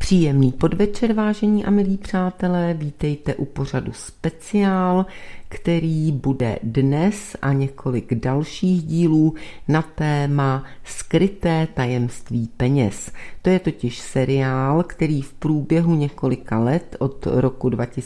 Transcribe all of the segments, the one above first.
Příjemný podvečer, vážení a milí přátelé, vítejte u pořadu Speciál, který bude dnes a několik dalších dílů na téma Skryté tajemství peněz. To je totiž seriál, který v průběhu několika let od roku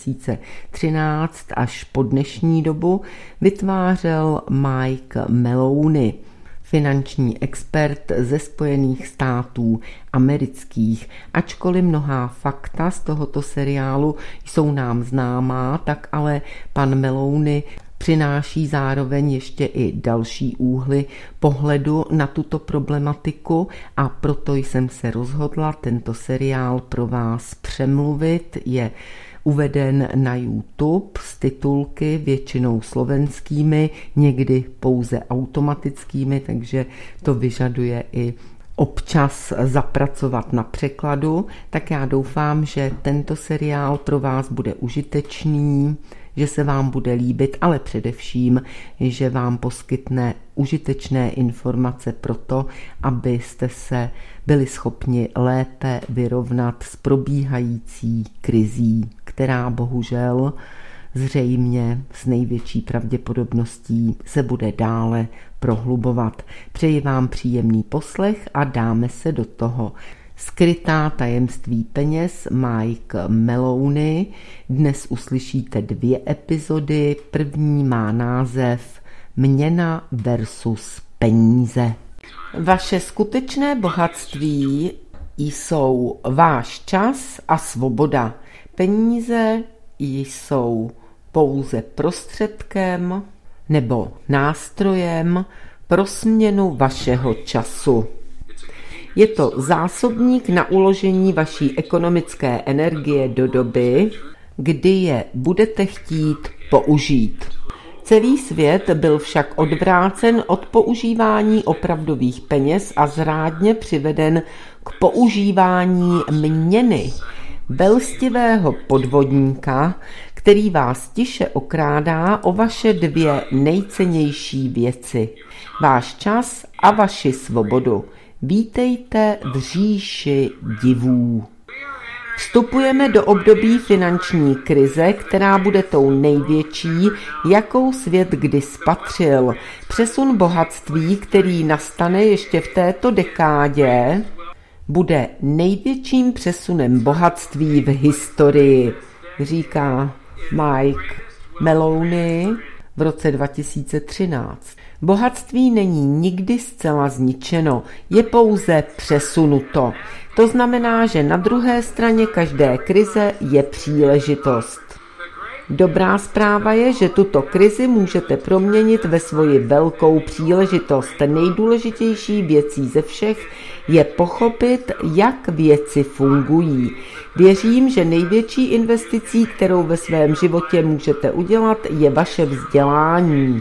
2013 až po dnešní dobu vytvářel Mike Maloney, finanční expert ze Spojených států amerických. Ačkoliv mnohá fakta z tohoto seriálu jsou nám známá, tak ale pan Maloney přináší zároveň ještě i další úhly pohledu na tuto problematiku a proto jsem se rozhodla tento seriál pro vás přemluvit. Je uveden na YouTube s titulky většinou slovenskými, někdy pouze automatickými, takže to vyžaduje i občas zapracovat na překladu. Tak já doufám, že tento seriál pro vás bude užitečný, že se vám bude líbit, ale především, že vám poskytne užitečné informace pro to, abyste se byli schopni lépe vyrovnat s probíhající krizí, která bohužel zřejmě s největší pravděpodobností se bude dále prohlubovat. Přeji vám příjemný poslech a dáme se do toho. Skrytá tajemství peněz, Mike Maloney. Dnes uslyšíte 2 epizody. První má název Měna versus peníze. Vaše skutečné bohatství jsou váš čas a svoboda. Peníze jsou pouze prostředkem nebo nástrojem pro směnu vašeho času. Je to zásobník na uložení vaší ekonomické energie do doby, kdy je budete chtít použít. Celý svět byl však odvrácen od používání opravdových peněz a zrádně přiveden k používání měny, belstivého podvodníka, který vás tiše okrádá o vaše 2 nejcennější věci, váš čas a vaši svobodu. Vítejte v říši divů. Vstupujeme do období finanční krize, která bude tou největší, jakou svět kdy spatřil. Přesun bohatství, který nastane ještě v této dekádě, bude největším přesunem bohatství v historii, říká Mike Maloney v roce 2013. Bohatství není nikdy zcela zničeno, je pouze přesunuto. To znamená, že na druhé straně každé krize je příležitost. Dobrá zpráva je, že tuto krizi můžete proměnit ve svoji velkou příležitost. Nejdůležitější věcí ze všech je pochopit, jak věci fungují. Věřím, že největší investicí, kterou ve svém životě můžete udělat, je vaše vzdělání.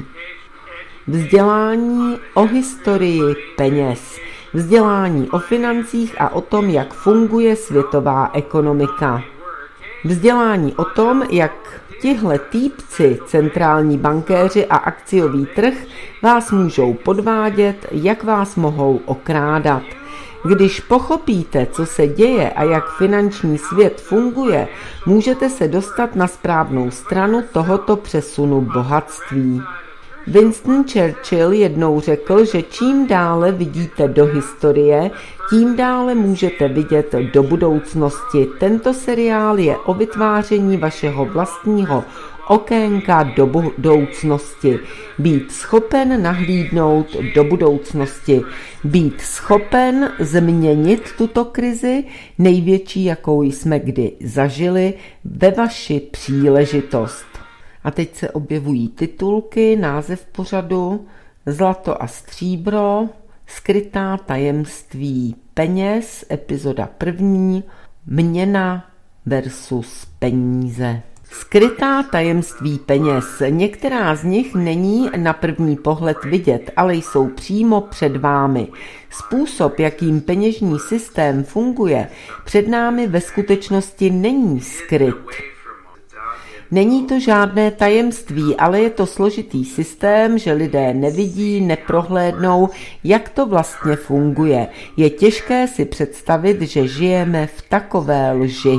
Vzdělání o historii peněz, vzdělání o financích a o tom, jak funguje světová ekonomika. Vzdělání o tom, jak tihle týpci, centrální bankéři a akciový trh vás můžou podvádět, jak vás mohou okrádat. Když pochopíte, co se děje a jak finanční svět funguje, můžete se dostat na správnou stranu tohoto přesunu bohatství. Winston Churchill jednou řekl, že čím dále vidíte do historie, tím dále můžete vidět do budoucnosti. Tento seriál je o vytváření vašeho vlastního okénka do budoucnosti. Být schopen nahlídnout do budoucnosti. Být schopen změnit tuto krizi, největší, jakou jsme kdy zažili, ve vaši příležitost. A teď se objevují titulky, název pořadu Zlato a stříbro, Skrytá tajemství peněz, epizoda 1, Měna versus peníze. Skrytá tajemství peněz. Některá z nich není na první pohled vidět, ale jsou přímo před vámi. Způsob, jakým peněžní systém funguje, před námi ve skutečnosti není skryt. Není to žádné tajemství, ale je to složitý systém, že lidé nevidí, neprohlédnou, jak to vlastně funguje. Je těžké si představit, že žijeme v takové lži.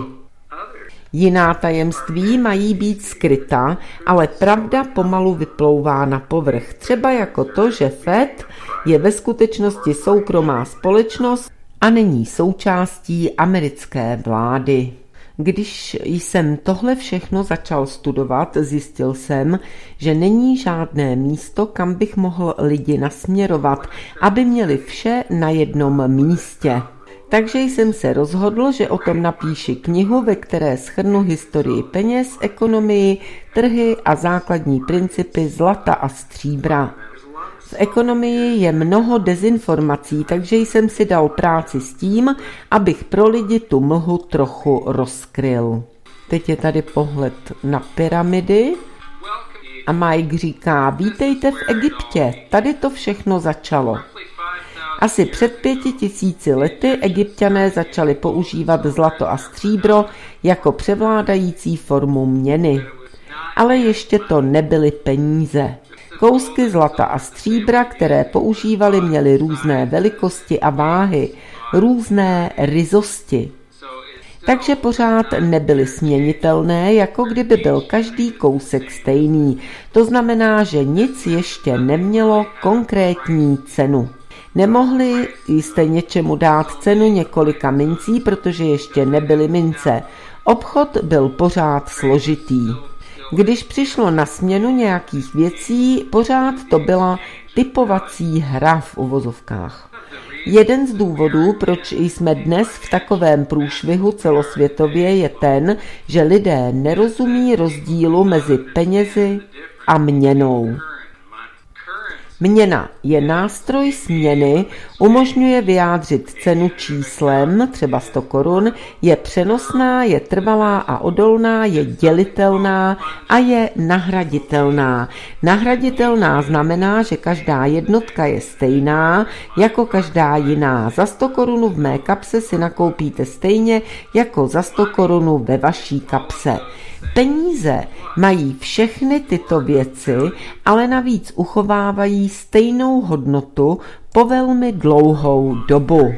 Jiná tajemství mají být skrytá, ale pravda pomalu vyplouvá na povrch. Třeba jako to, že FED je ve skutečnosti soukromá společnost a není součástí americké vlády. Když jsem tohle všechno začal studovat, zjistil jsem, že není žádné místo, kam bych mohl lidi nasměrovat, aby měli vše na jednom místě. Takže jsem se rozhodl, že o tom napíši knihu, ve které shrnu historii peněz, ekonomii, trhy a základní principy zlata a stříbra. V ekonomii je mnoho dezinformací, takže jsem si dal práci s tím, abych pro lidi tu mlhu trochu rozkryl. Teď je tady pohled na pyramidy a Mike říká, vítejte v Egyptě, tady to všechno začalo. Asi před 5000 lety Egypťané začali používat zlato a stříbro jako převládající formu měny. Ale ještě to nebyly peníze. Kousky zlata a stříbra, které používali, měly různé velikosti a váhy, různé ryzosti. Takže pořád nebyly směnitelné, jako kdyby byl každý kousek stejný. To znamená, že nic ještě nemělo konkrétní cenu. Nemohli jste něčemu dát cenu několika mincí, protože ještě nebyly mince. Obchod byl pořád složitý. Když přišlo na směnu nějakých věcí, pořád to byla typovací hra v uvozovkách. Jeden z důvodů, proč jsme dnes v takovém průšvihu celosvětově, je ten, že lidé nerozumí rozdílu mezi penězi a měnou. Měna je nástroj směny, umožňuje vyjádřit cenu číslem, třeba 100 korun, je přenosná, je trvalá a odolná, je dělitelná a je nahraditelná. Nahraditelná znamená, že každá jednotka je stejná jako každá jiná. Za 100 korun v mé kapse si nakoupíte stejně jako za 100 korun ve vaší kapse. Peníze mají všechny tyto věci, ale navíc uchovávají stejnou hodnotu po velmi dlouhou dobu.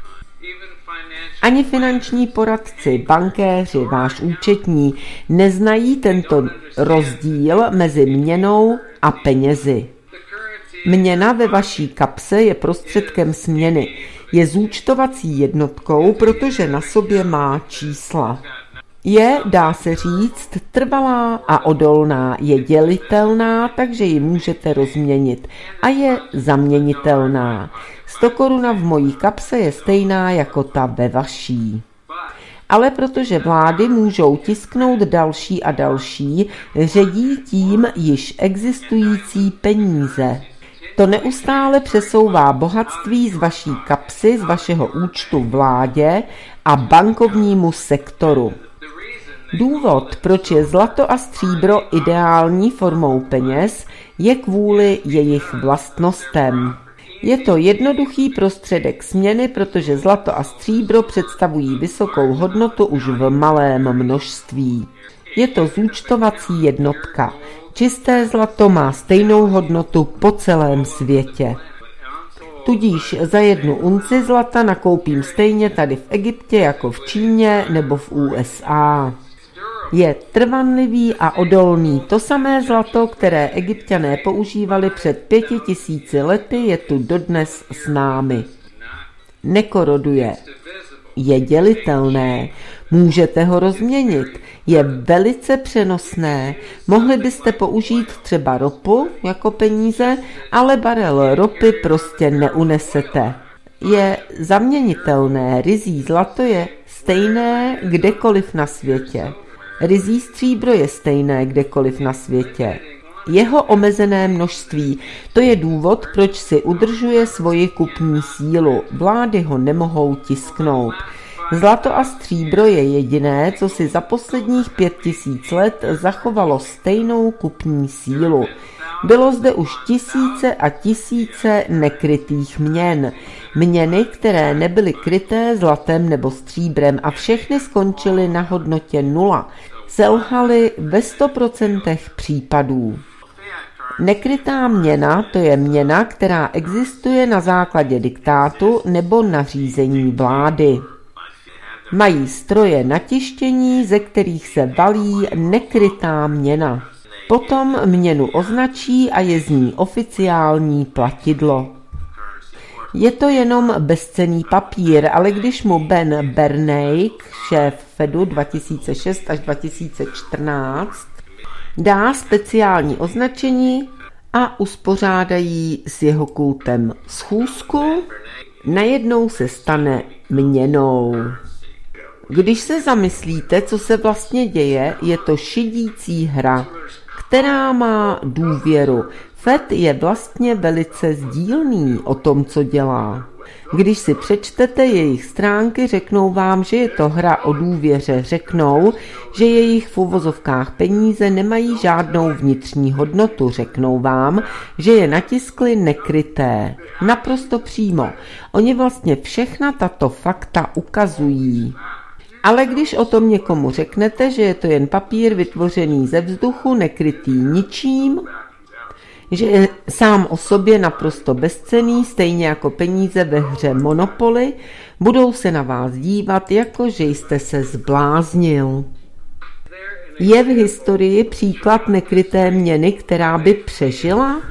Ani finanční poradci, bankéři, váš účetní neznají tento rozdíl mezi měnou a penězi. Měna ve vaší kapse je prostředkem směny. Je zúčtovací jednotkou, protože na sobě má čísla. Je, dá se říct, trvalá a odolná, je dělitelná, takže ji můžete rozměnit a je zaměnitelná. 100 koruna v mojí kapse je stejná jako ta ve vaší. Ale protože vlády můžou tisknout další a další, ředí tím již existující peníze. To neustále přesouvá bohatství z vaší kapsy, z vašeho účtu vládě a bankovnímu sektoru. Důvod, proč je zlato a stříbro ideální formou peněz, je kvůli jejich vlastnostem. Je to jednoduchý prostředek směny, protože zlato a stříbro představují vysokou hodnotu už v malém množství. Je to zúčtovací jednotka. Čisté zlato má stejnou hodnotu po celém světě. Tudíž za 1 unci zlata nakoupím stejně tady v Egyptě jako v Číně nebo v USA. Je trvanlivý a odolný. To samé zlato, které Egypťané používali před 5000 lety, je tu dodnes s námi. Nekoroduje. Je dělitelné. Můžete ho rozměnit. Je velice přenosné. Mohli byste použít třeba ropu jako peníze, ale barel ropy prostě neunesete. Je zaměnitelné. Ryzí zlato je stejné kdekoliv na světě. Ryzí stříbro je stejné kdekoliv na světě. Jeho omezené množství, to je důvod, proč si udržuje svoji kupní sílu. Vlády ho nemohou tisknout. Zlato a stříbro je jediné, co si za posledních 5000 let zachovalo stejnou kupní sílu. Bylo zde už tisíce a tisíce nekrytých měn. Měny, které nebyly kryté zlatem nebo stříbrem a všechny skončily na hodnotě 0. selhaly ve 100% případů. Nekrytá měna, to je měna, která existuje na základě diktátu nebo nařízení vlády. Mají stroje na tištění, ze kterých se valí nekrytá měna. Potom měnu označí a je z ní oficiální platidlo. Je to jenom bezcenný papír, ale když mu Ben Bernanke, šéf Fedu 2006 až 2014, dá speciální označení a uspořádají s jeho kultem schůzku, najednou se stane měnou. Když se zamyslíte, co se vlastně děje, je to šidící hra, která má důvěru. Fed je vlastně velice sdílný o tom, co dělá. Když si přečtete jejich stránky, řeknou vám, že je to hra o důvěře. Řeknou, že jejich v uvozovkách peníze nemají žádnou vnitřní hodnotu. Řeknou vám, že je natiskli nekryté. Naprosto přímo. Oni vlastně všechna tato fakta ukazují. Ale když o tom někomu řeknete, že je to jen papír vytvořený ze vzduchu, nekrytý ničím, že je sám o sobě naprosto bezcenný, stejně jako peníze ve hře Monopoly, budou se na vás dívat, jako že jste se zbláznil. Je v historii příklad nekryté měny, která by přežila?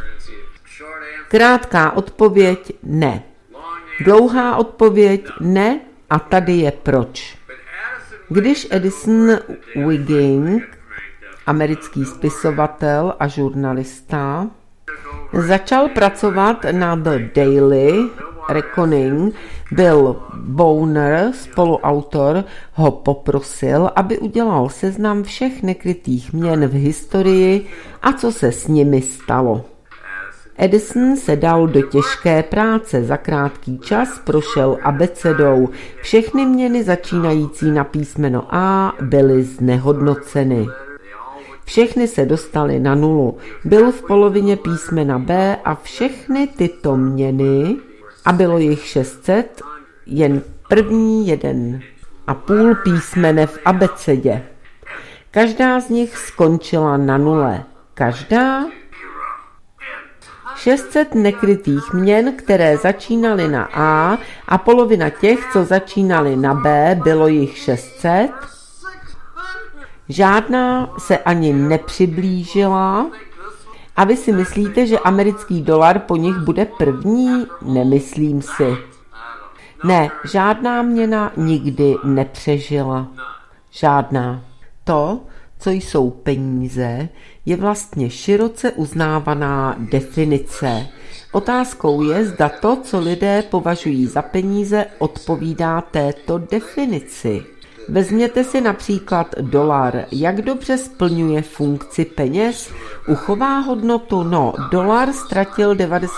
Krátká odpověď ne. Dlouhá odpověď ne a tady je proč. Když Addison Wiggins, americký spisovatel a žurnalista, začal pracovat na The Daily Reckoning, Bill Bowner, spoluautor, ho poprosil, aby udělal seznam všech nekrytých měn v historii a co se s nimi stalo. Addison se dal do těžké práce, za krátký čas prošel abecedou. Všechny měny začínající na písmeno A byly znehodnoceny. Všechny se dostaly na nulu. Byl v polovině písmena B a všechny tyto měny, a bylo jich 600, jen první 1,5 písmene v abecedě. Každá z nich skončila na nule. Každá 600 nekrytých měn, které začínaly na A a polovina těch, co začínaly na B, bylo jich 600. Žádná se ani nepřiblížila. A vy si myslíte, že americký dolar po nich bude první? Nemyslím si. Ne, žádná měna nikdy nepřežila. Žádná. To, co jsou peníze, je vlastně široce uznávaná definice. Otázkou je, zda to, co lidé považují za peníze, odpovídá této definici. Vezměte si například dolar. Jak dobře splňuje funkci peněz? Uchová hodnotu? No, dolar ztratil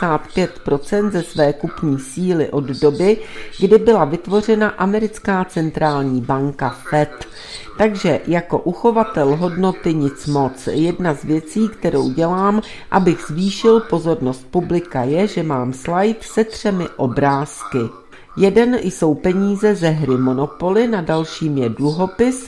95% ze své kupní síly od doby, kdy byla vytvořena americká centrální banka Fed. Takže jako uchovatel hodnoty nic moc. Jedna z věcí, kterou dělám, abych zvýšil pozornost publika, je, že mám slide se 3 obrázky. Jeden jsou peníze ze hry Monopoly, na dalším je dluhopis.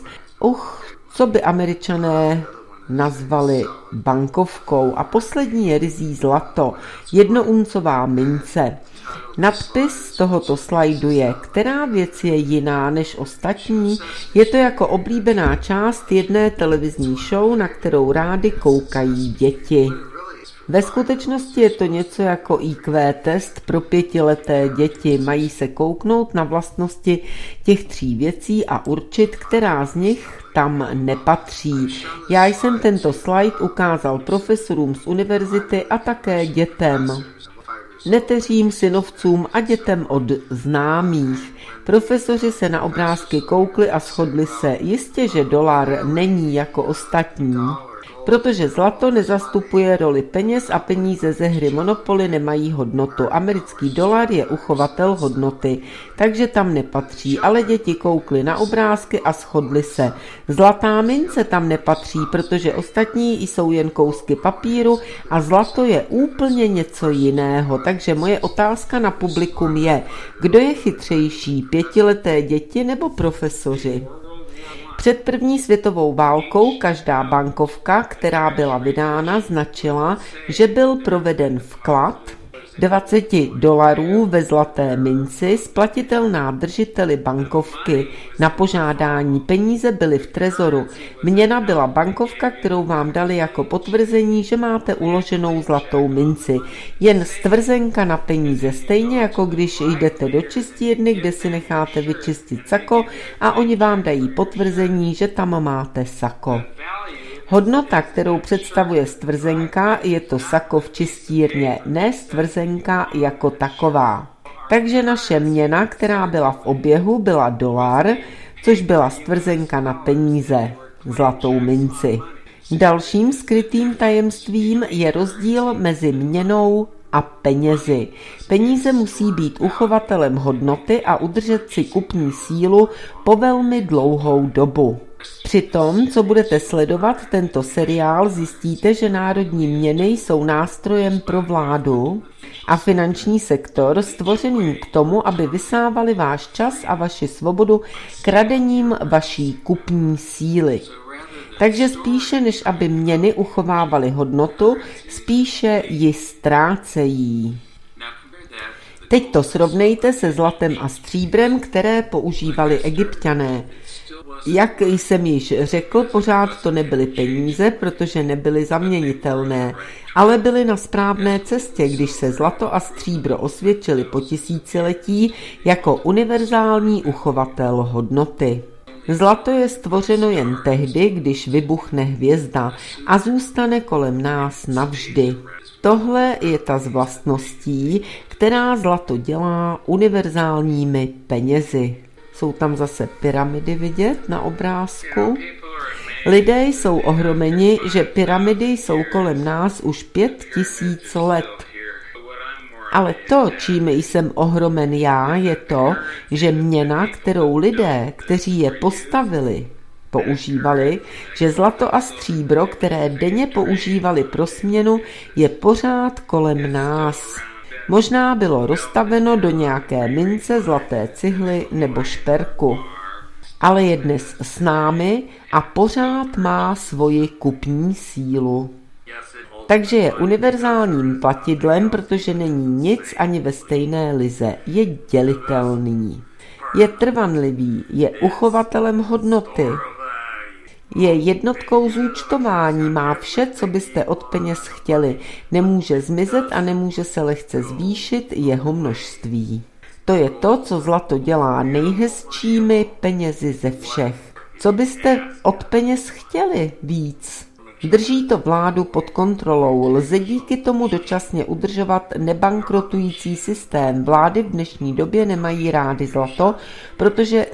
Co by Američané nazvali bankovkou. A poslední je ryzí zlato, 1uncová mince. Nadpis tohoto slajdu je, která věc je jiná než ostatní. Je to jako oblíbená část jedné televizní show, na kterou rády koukají děti. Ve skutečnosti je to něco jako IQ test pro 5leté děti. Mají se kouknout na vlastnosti těch 3 věcí a určit, která z nich tam nepatří. Já jsem tento slide ukázal profesorům z univerzity a také dětem. Neteřím, synovcům a dětem od známých. Profesoři se na obrázky koukli a shodli se, jistě, že dolar není jako ostatní. Protože zlato nezastupuje roli peněz a peníze ze hry Monopoly nemají hodnotu. Americký dolar je uchovatel hodnoty, takže tam nepatří, ale děti koukly na obrázky a shodly se. Zlatá mince tam nepatří, protože ostatní jsou jen kousky papíru a zlato je úplně něco jiného. Takže moje otázka na publikum je, kdo je chytřejší, 5leté děti nebo profesoři? Před první světovou válkou každá bankovka, která byla vydána, značila, že byl proveden vklad $20 ve zlaté minci, splatitelná držiteli bankovky. Na požádání peníze byly v trezoru. Měna byla bankovka, kterou vám dali jako potvrzení, že máte uloženou zlatou minci. Jen stvrzenka na peníze, stejně jako když jdete do čistírny, kde si necháte vyčistit sako a oni vám dají potvrzení, že tam máte sako. Hodnota, kterou představuje stvrzenka, je to sako v čistírně, ne stvrzenka jako taková. Takže naše měna, která byla v oběhu, byla dolar, což byla stvrzenka na peníze, zlatou minci. Dalším skrytým tajemstvím je rozdíl mezi měnou a penězi. Peníze musí být uchovatelem hodnoty a udržet si kupní sílu po velmi dlouhou dobu. Při tom, co budete sledovat tento seriál, zjistíte, že národní měny jsou nástrojem pro vládu a finanční sektor stvořeným k tomu, aby vysávali váš čas a vaši svobodu kradením vaší kupní síly. Takže spíše, než aby měny uchovávaly hodnotu, spíše ji ztrácejí. Teď to srovnejte se zlatem a stříbrem, které používali Egypťané. Jak jsem již řekl, pořád to nebyly peníze, protože nebyly zaměnitelné, ale byly na správné cestě, když se zlato a stříbro osvědčily po tisíciletí jako univerzální uchovatel hodnoty. Zlato je stvořeno jen tehdy, když vybuchne hvězda a zůstane kolem nás navždy. Tohle je ta z vlastností, která zlato dělá univerzálními penězi. Jsou tam zase pyramidy vidět na obrázku. Lidé jsou ohromeni, že pyramidy jsou kolem nás už 5000 let. Ale to, čím jsem ohromen já, je to, že měna, kterou lidé, kteří je postavili, používali, že zlato a stříbro, které denně používali pro směnu, je pořád kolem nás. Možná bylo rozstaveno do nějaké mince, zlaté cihly nebo šperku. Ale je dnes s námi a pořád má svoji kupní sílu. Takže je univerzálním platidlem, protože není nic ani ve stejné lize. Je dělitelný. Je trvanlivý, je uchovatelem hodnoty. Je jednotkou zúčtování, má vše, co byste od peněz chtěli. Nemůže zmizet a nemůže se lehce zvýšit jeho množství. To je to, co zlato dělá nejhezčími penězi ze všech. Co byste od peněz chtěli víc? Drží to vládu pod kontrolou, lze díky tomu dočasně udržovat nebankrotující systém. Vlády v dnešní době nemají rády zlato, protože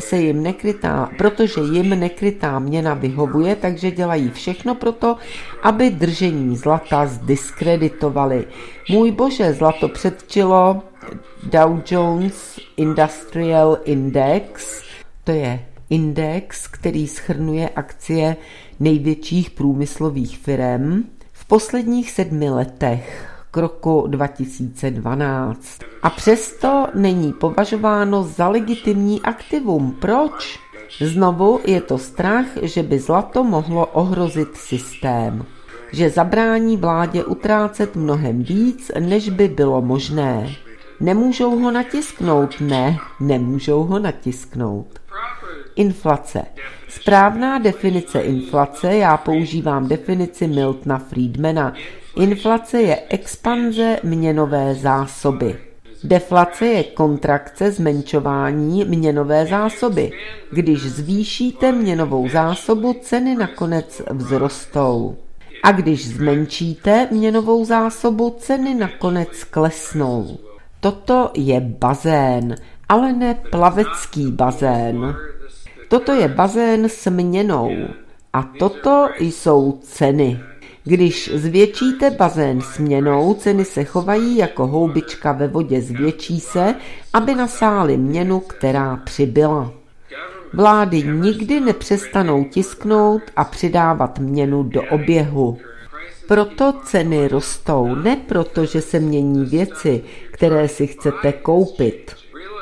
jim nekrytá měna vyhovuje, takže dělají všechno proto, aby držení zlata zdiskreditovali. Můj bože, zlato předčilo Dow Jones Industrial Index, to je index, který shrnuje akcie největších průmyslových firem v posledních 7 letech k roku 2012. A přesto není považováno za legitimní aktivum. Proč? Znovu je to strach, že by zlato mohlo ohrozit systém. Že zabrání vládě utrácet mnohem víc, než by bylo možné. Nemůžou ho natisknout? Ne, nemůžou ho natisknout. Inflace. Správná definice inflace, já používám definici Miltona Friedmana. Inflace je expanze měnové zásoby. Deflace je kontrakce, zmenšování měnové zásoby. Když zvýšíte měnovou zásobu, ceny nakonec vzrostou. A když zmenšíte měnovou zásobu, ceny nakonec klesnou. Toto je bazén, ale ne plavecký bazén. Toto je bazén s měnou a toto jsou ceny. Když zvětšíte bazén s měnou, ceny se chovají jako houbička ve vodě, zvětší se, aby nasály měnu, která přibyla. Vlády nikdy nepřestanou tisknout a přidávat měnu do oběhu. Proto ceny rostou, ne proto, že se mění věci, které si chcete koupit.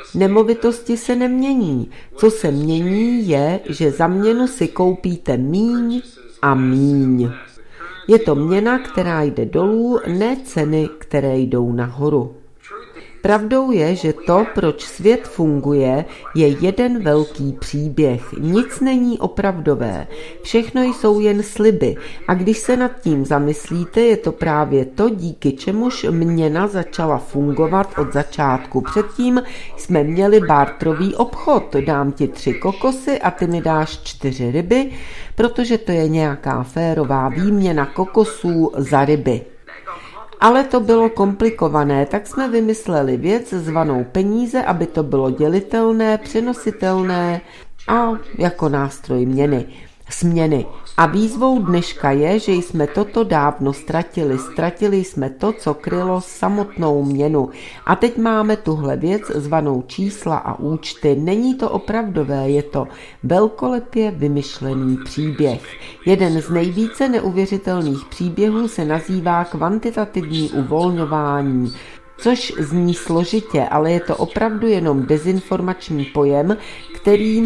Nemovitosti se nemění. Co se mění je, že za měnu si koupíte míň a míň. Je to měna, která jde dolů, ne ceny, které jdou nahoru. Pravdou je, že to, proč svět funguje, je jeden velký příběh. Nic není opravdové. Všechno jsou jen sliby. A když se nad tím zamyslíte, je to právě to, díky čemuž měna začala fungovat od začátku. Předtím jsme měli barterový obchod. Dám ti 3 kokosy a ty mi dáš 4 ryby, protože to je nějaká férová výměna kokosů za ryby. Ale to bylo komplikované, tak jsme vymysleli věc zvanou peníze, aby to bylo dělitelné, přenositelné a jako nástroj směny. A výzvou dneška je, že jsme toto dávno ztratili. Ztratili jsme to, co krylo samotnou měnu. A teď máme tuhle věc zvanou čísla a účty. Není to opravdové, je to velkolepě vymyšlený příběh. Jeden z nejvíce neuvěřitelných příběhů se nazývá kvantitativní uvolňování, což zní složitě, ale je to opravdu jenom dezinformační pojem, který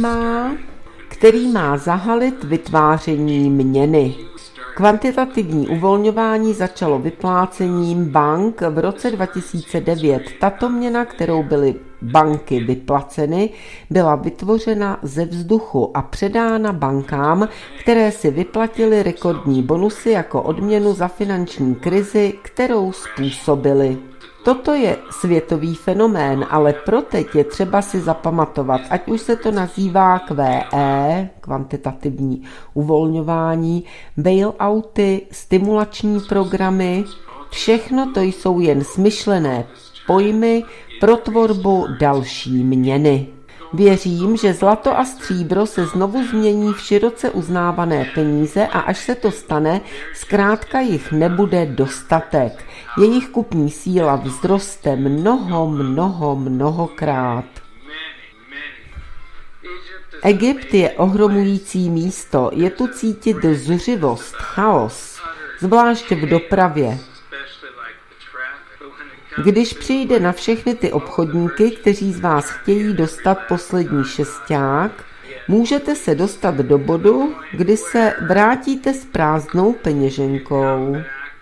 má zahalit vytváření měny. Kvantitativní uvolňování začalo vyplácením bank v roce 2009. Tato měna, kterou byly banky vyplaceny, byla vytvořena ze vzduchu a předána bankám, které si vyplatily rekordní bonusy jako odměnu za finanční krizi, kterou způsobily. Toto je světový fenomén, ale pro teď je třeba si zapamatovat, ať už se to nazývá QE, kvantitativní uvolňování, bailouty, stimulační programy, všechno to jsou jen smyšlené pojmy pro tvorbu další měny. Věřím, že zlato a stříbro se znovu změní v široce uznávané peníze a až se to stane, zkrátka jich nebude dostatek. Jejich kupní síla vzroste mnohokrát. Egypt je ohromující místo, je tu cítit zuřivost, chaos, zvlášť v dopravě. Když přijde na všechny ty obchodníky, kteří z vás chtějí dostat poslední šesták, můžete se dostat do bodu, kdy se vrátíte s prázdnou peněženkou.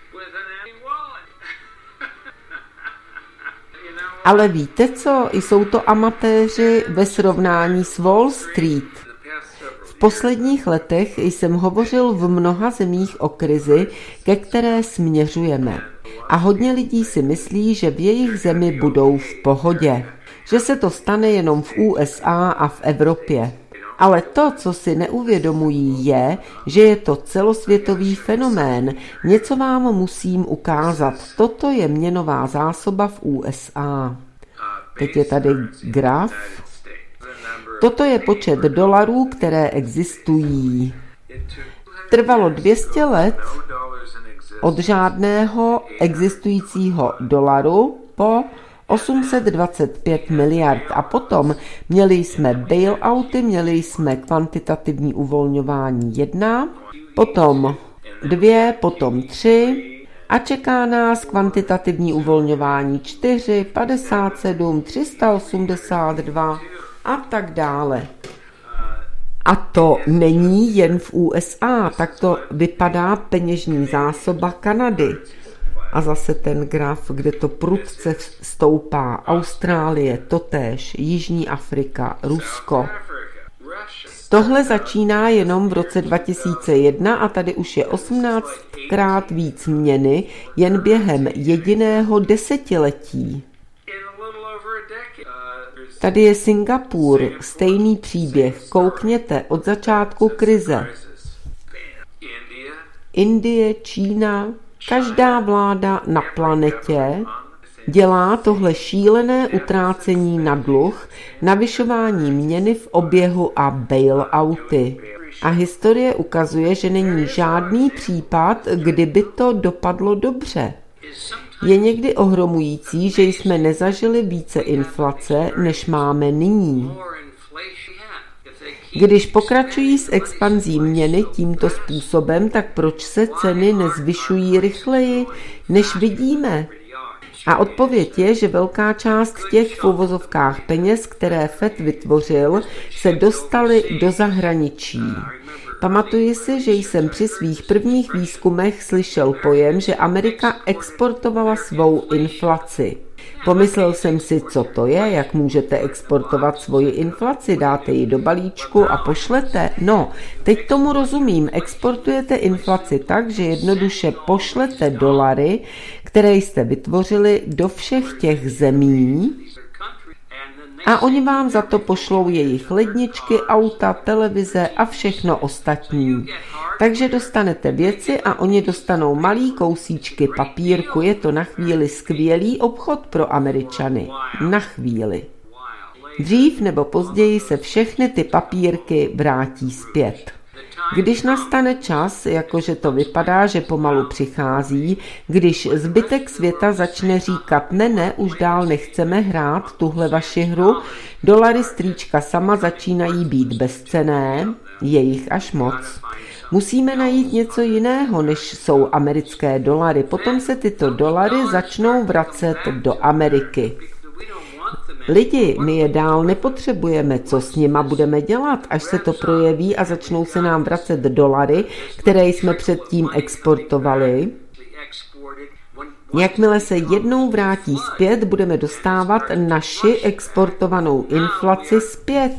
Ale víte co? Jsou to amatéři ve srovnání s Wall Street. V posledních letech jsem hovořil v mnoha zemích o krizi, ke které směřujeme. A hodně lidí si myslí, že v jejich zemi budou v pohodě. Že se to stane jenom v USA a v Evropě. Ale to, co si neuvědomují, je, že je to celosvětový fenomén. Něco vám musím ukázat. Toto je měnová zásoba v USA. Teď je tady graf. Toto je počet dolarů, které existují. Trvalo 200 let od žádného existujícího dolaru po 825 miliard. A potom měli jsme bailouty, měli jsme kvantitativní uvolňování 1, potom 2, potom 3 a čeká nás kvantitativní uvolňování 4, 57, 382 a tak dále. A to není jen v USA, tak to vypadá peněžní zásoba Kanady. A zase ten graf, kde to prudce stoupá. Austrálie, totéž, Jižní Afrika, Rusko. Tohle začíná jenom v roce 2001 a tady už je 18krát víc měny jen během jediného desetiletí. Tady je Singapur, stejný příběh, koukněte, od začátku krize. Indie, Čína, každá vláda na planetě dělá tohle šílené utrácení na dluh, navyšování měny v oběhu a bailouty. A historie ukazuje, že není žádný případ, kdyby to dopadlo dobře. Je někdy ohromující, že jsme nezažili více inflace, než máme nyní. Když pokračují s expanzí měny tímto způsobem, tak proč se ceny nezvyšují rychleji, než vidíme? A odpověď je, že velká část těch v uvozovkách peněz, které FED vytvořil, se dostaly do zahraničí. Pamatuji si, že jsem při svých prvních výzkumech slyšel pojem, že Amerika exportovala svou inflaci. Pomyslel jsem si, co to je, jak můžete exportovat svoji inflaci, dáte ji do balíčku a pošlete. No, teď tomu rozumím, exportujete inflaci tak, že jednoduše pošlete dolary, které jste vytvořili do všech těch zemí a oni vám za to pošlou jejich ledničky, auta, televize a všechno ostatní. Takže dostanete věci a oni dostanou malý kousíčky papírku. Je to na chvíli skvělý obchod pro Američany. Na chvíli. Dřív nebo později se všechny ty papírky vrátí zpět. Když nastane čas, jakože to vypadá, že pomalu přichází, když zbytek světa začne říkat ne, už dál nechceme hrát tuhle vaši hru, dolary strýčka sama začínají být bezcenné, je jich až moc. Musíme najít něco jiného, než jsou americké dolary. Potom se tyto dolary začnou vracet do Ameriky. Lidi, my je dál nepotřebujeme, co s nima budeme dělat, až se to projeví a začnou se nám vracet dolary, které jsme předtím exportovali. Jakmile se jednou vrátí zpět, budeme dostávat naši exportovanou inflaci zpět.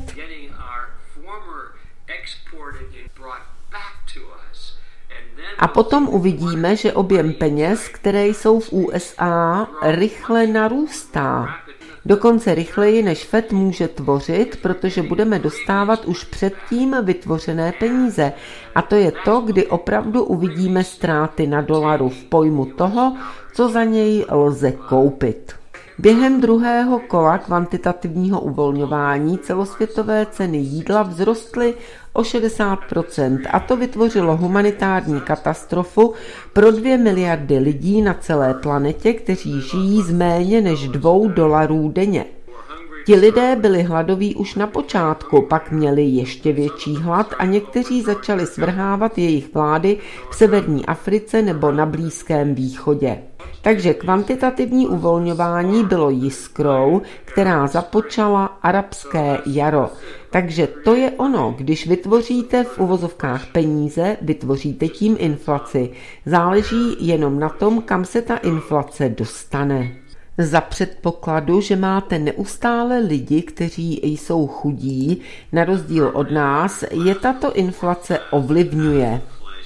A potom uvidíme, že objem peněz, které jsou v USA, rychle narůstá. Dokonce rychleji, než FED může tvořit, protože budeme dostávat už předtím vytvořené peníze. A to je to, kdy opravdu uvidíme ztráty na dolaru v pojmu toho, co za něj lze koupit. Během druhého kola kvantitativního uvolňování celosvětové ceny jídla vzrostly o 60% a to vytvořilo humanitární katastrofu pro 2 miliardy lidí na celé planetě, kteří žijí z méně než $2 denně. Ti lidé byli hladoví už na počátku, pak měli ještě větší hlad a někteří začali svrhávat jejich vlády v severní Africe nebo na Blízkém východě. Takže kvantitativní uvolňování bylo jiskrou, která započala arabské jaro. Takže to je ono, když vytvoříte v uvozovkách peníze, vytvoříte tím inflaci. Záleží jenom na tom, kam se ta inflace dostane. Za předpokladu, že máte neustále lidi, kteří jsou chudí, na rozdíl od nás, je tato inflace ovlivňuje.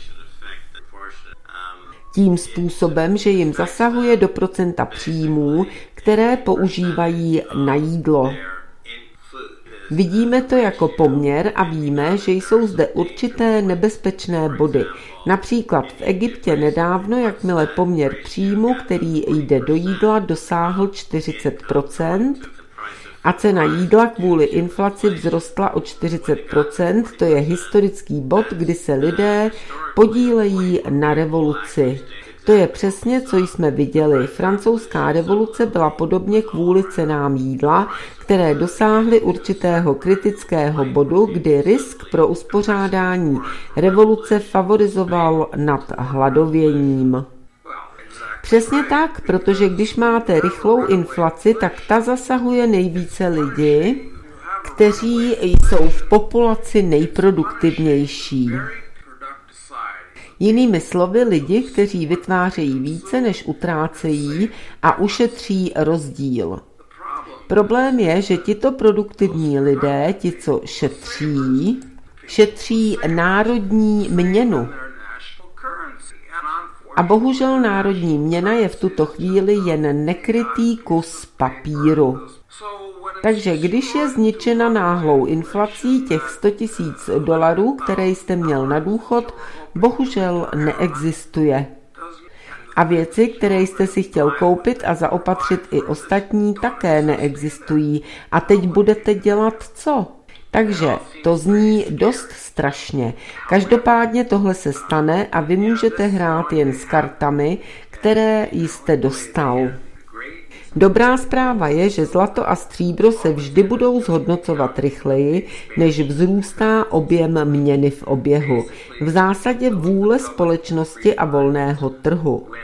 Tím způsobem, že jim zasahuje do procenta příjmů, které používají na jídlo. Vidíme to jako poměr a víme, že jsou zde určité nebezpečné body. Například v Egyptě nedávno, jakmile poměr příjmu, který jde do jídla, dosáhl 40%, a cena jídla kvůli inflaci vzrostla o 40%, to je historický bod, kdy se lidé podílejí na revoluci. To je přesně, co jsme viděli. Francouzská revoluce byla podobně kvůli cenám jídla, které dosáhly určitého kritického bodu, kdy risk pro uspořádání revoluce favorizoval nad hladověním. Přesně tak, protože když máte rychlou inflaci, tak ta zasahuje nejvíce lidi, kteří jsou v populaci nejproduktivnější. Jinými slovy, lidi, kteří vytvářejí více, než utrácejí a ušetří rozdíl. Problém je, že tito produktivní lidé, ti, co šetří národní měnu. A bohužel národní měna je v tuto chvíli jen nekrytý kus papíru. Takže když je zničena náhlou inflací, těch $100 000, které jste měl na důchod, bohužel neexistuje. A věci, které jste si chtěl koupit a zaopatřit i ostatní, také neexistují. A teď budete dělat co? Takže to zní dost strašně. Každopádně tohle se stane a vy můžete hrát jen s kartami, které jste dostal. Dobrá zpráva je, že zlato a stříbro se vždy budou zhodnocovat rychleji, než vzrůstá objem měny v oběhu. V zásadě vůle společnosti a volného trhu.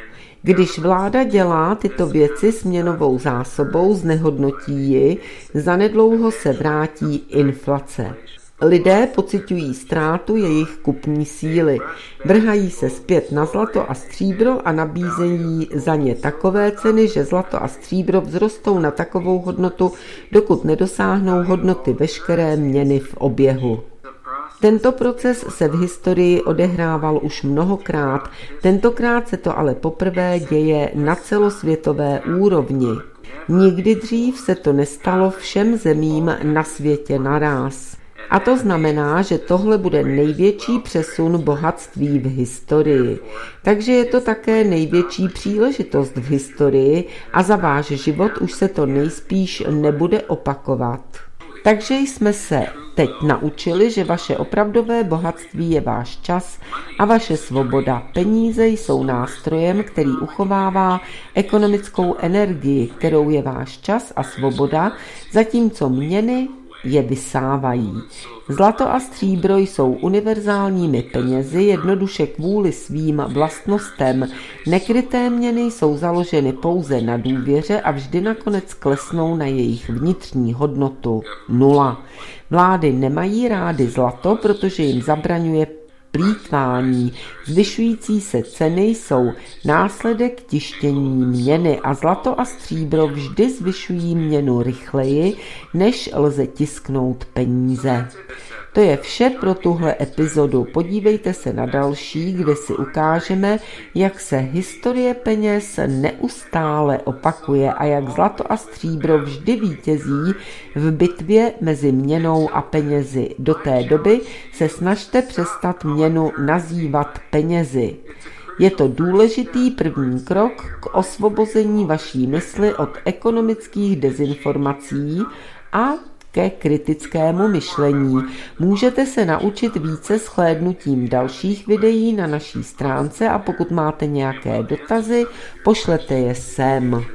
Když vláda dělá tyto věci s měnovou zásobou, znehodnotí ji, zanedlouho se vrátí inflace. Lidé pociťují ztrátu jejich kupní síly, vrhají se zpět na zlato a stříbro a nabízejí za ně takové ceny, že zlato a stříbro vzrostou na takovou hodnotu, dokud nedosáhnou hodnoty veškeré měny v oběhu. Tento proces se v historii odehrával už mnohokrát, tentokrát se to ale poprvé děje na celosvětové úrovni. Nikdy dřív se to nestalo všem zemím na světě naráz. A to znamená, že tohle bude největší přesun bohatství v historii. Takže je to také největší příležitost v historii a za váš život už se to nejspíš nebude opakovat. Takže jsme se teď naučili, že vaše opravdové bohatství je váš čas a vaše svoboda. Peníze jsou nástrojem, který uchovává ekonomickou energii, kterou je váš čas a svoboda, zatímco měny je vysávají. Zlato a stříbro jsou univerzálními penězi, jednoduše kvůli svým vlastnostem. Nekryté měny jsou založeny pouze na důvěře a vždy nakonec klesnou na jejich vnitřní hodnotu 0. Vlády nemají rády zlato, protože jim zabraňuje plýtvání. Zvyšující se ceny jsou následek tištění měny a zlato a stříbro vždy zvyšují měnu rychleji, než lze tisknout peníze. To je vše pro tuhle epizodu. Podívejte se na další, kde si ukážeme, jak se historie peněz neustále opakuje a jak zlato a stříbro vždy vítězí v bitvě mezi měnou a penězi. Do té doby se snažte přestat měnu nazývat penězi. Je to důležitý první krok k osvobození vaší mysli od ekonomických dezinformací a ke kritickému myšlení. Můžete se naučit více shlédnutím dalších videí na naší stránce a pokud máte nějaké dotazy, pošlete je sem.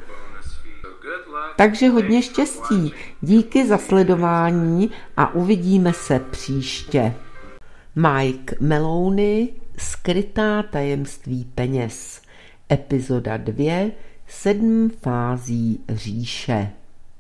Takže hodně štěstí, díky za sledování a uvidíme se příště. Mike Maloney, Skrytá tajemství peněz. Epizoda 2, 7 fází říše.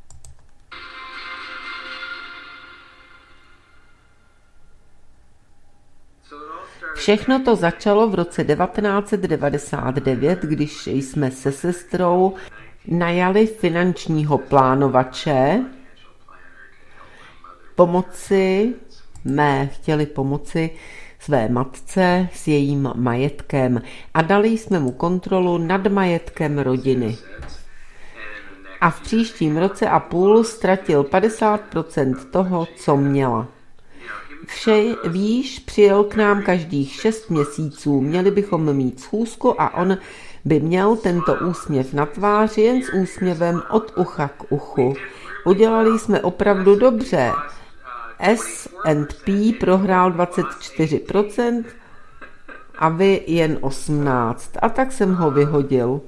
Všechno to začalo v roce 1999, když jsme se sestrou najali finančního plánovače chtěli pomoci své matce s jejím majetkem a dali jsme mu kontrolu nad majetkem rodiny. A v příštím roce a půl ztratil 50% toho, co měla. Víš, přijel k nám každých 6 měsíců, měli bychom mít schůzku a on by měl tento úsměv na tváři jen s úsměvem od ucha k uchu. Udělali jsme opravdu dobře. S&P prohrál 24% a vy jen 18%. A tak jsem ho vyhodil.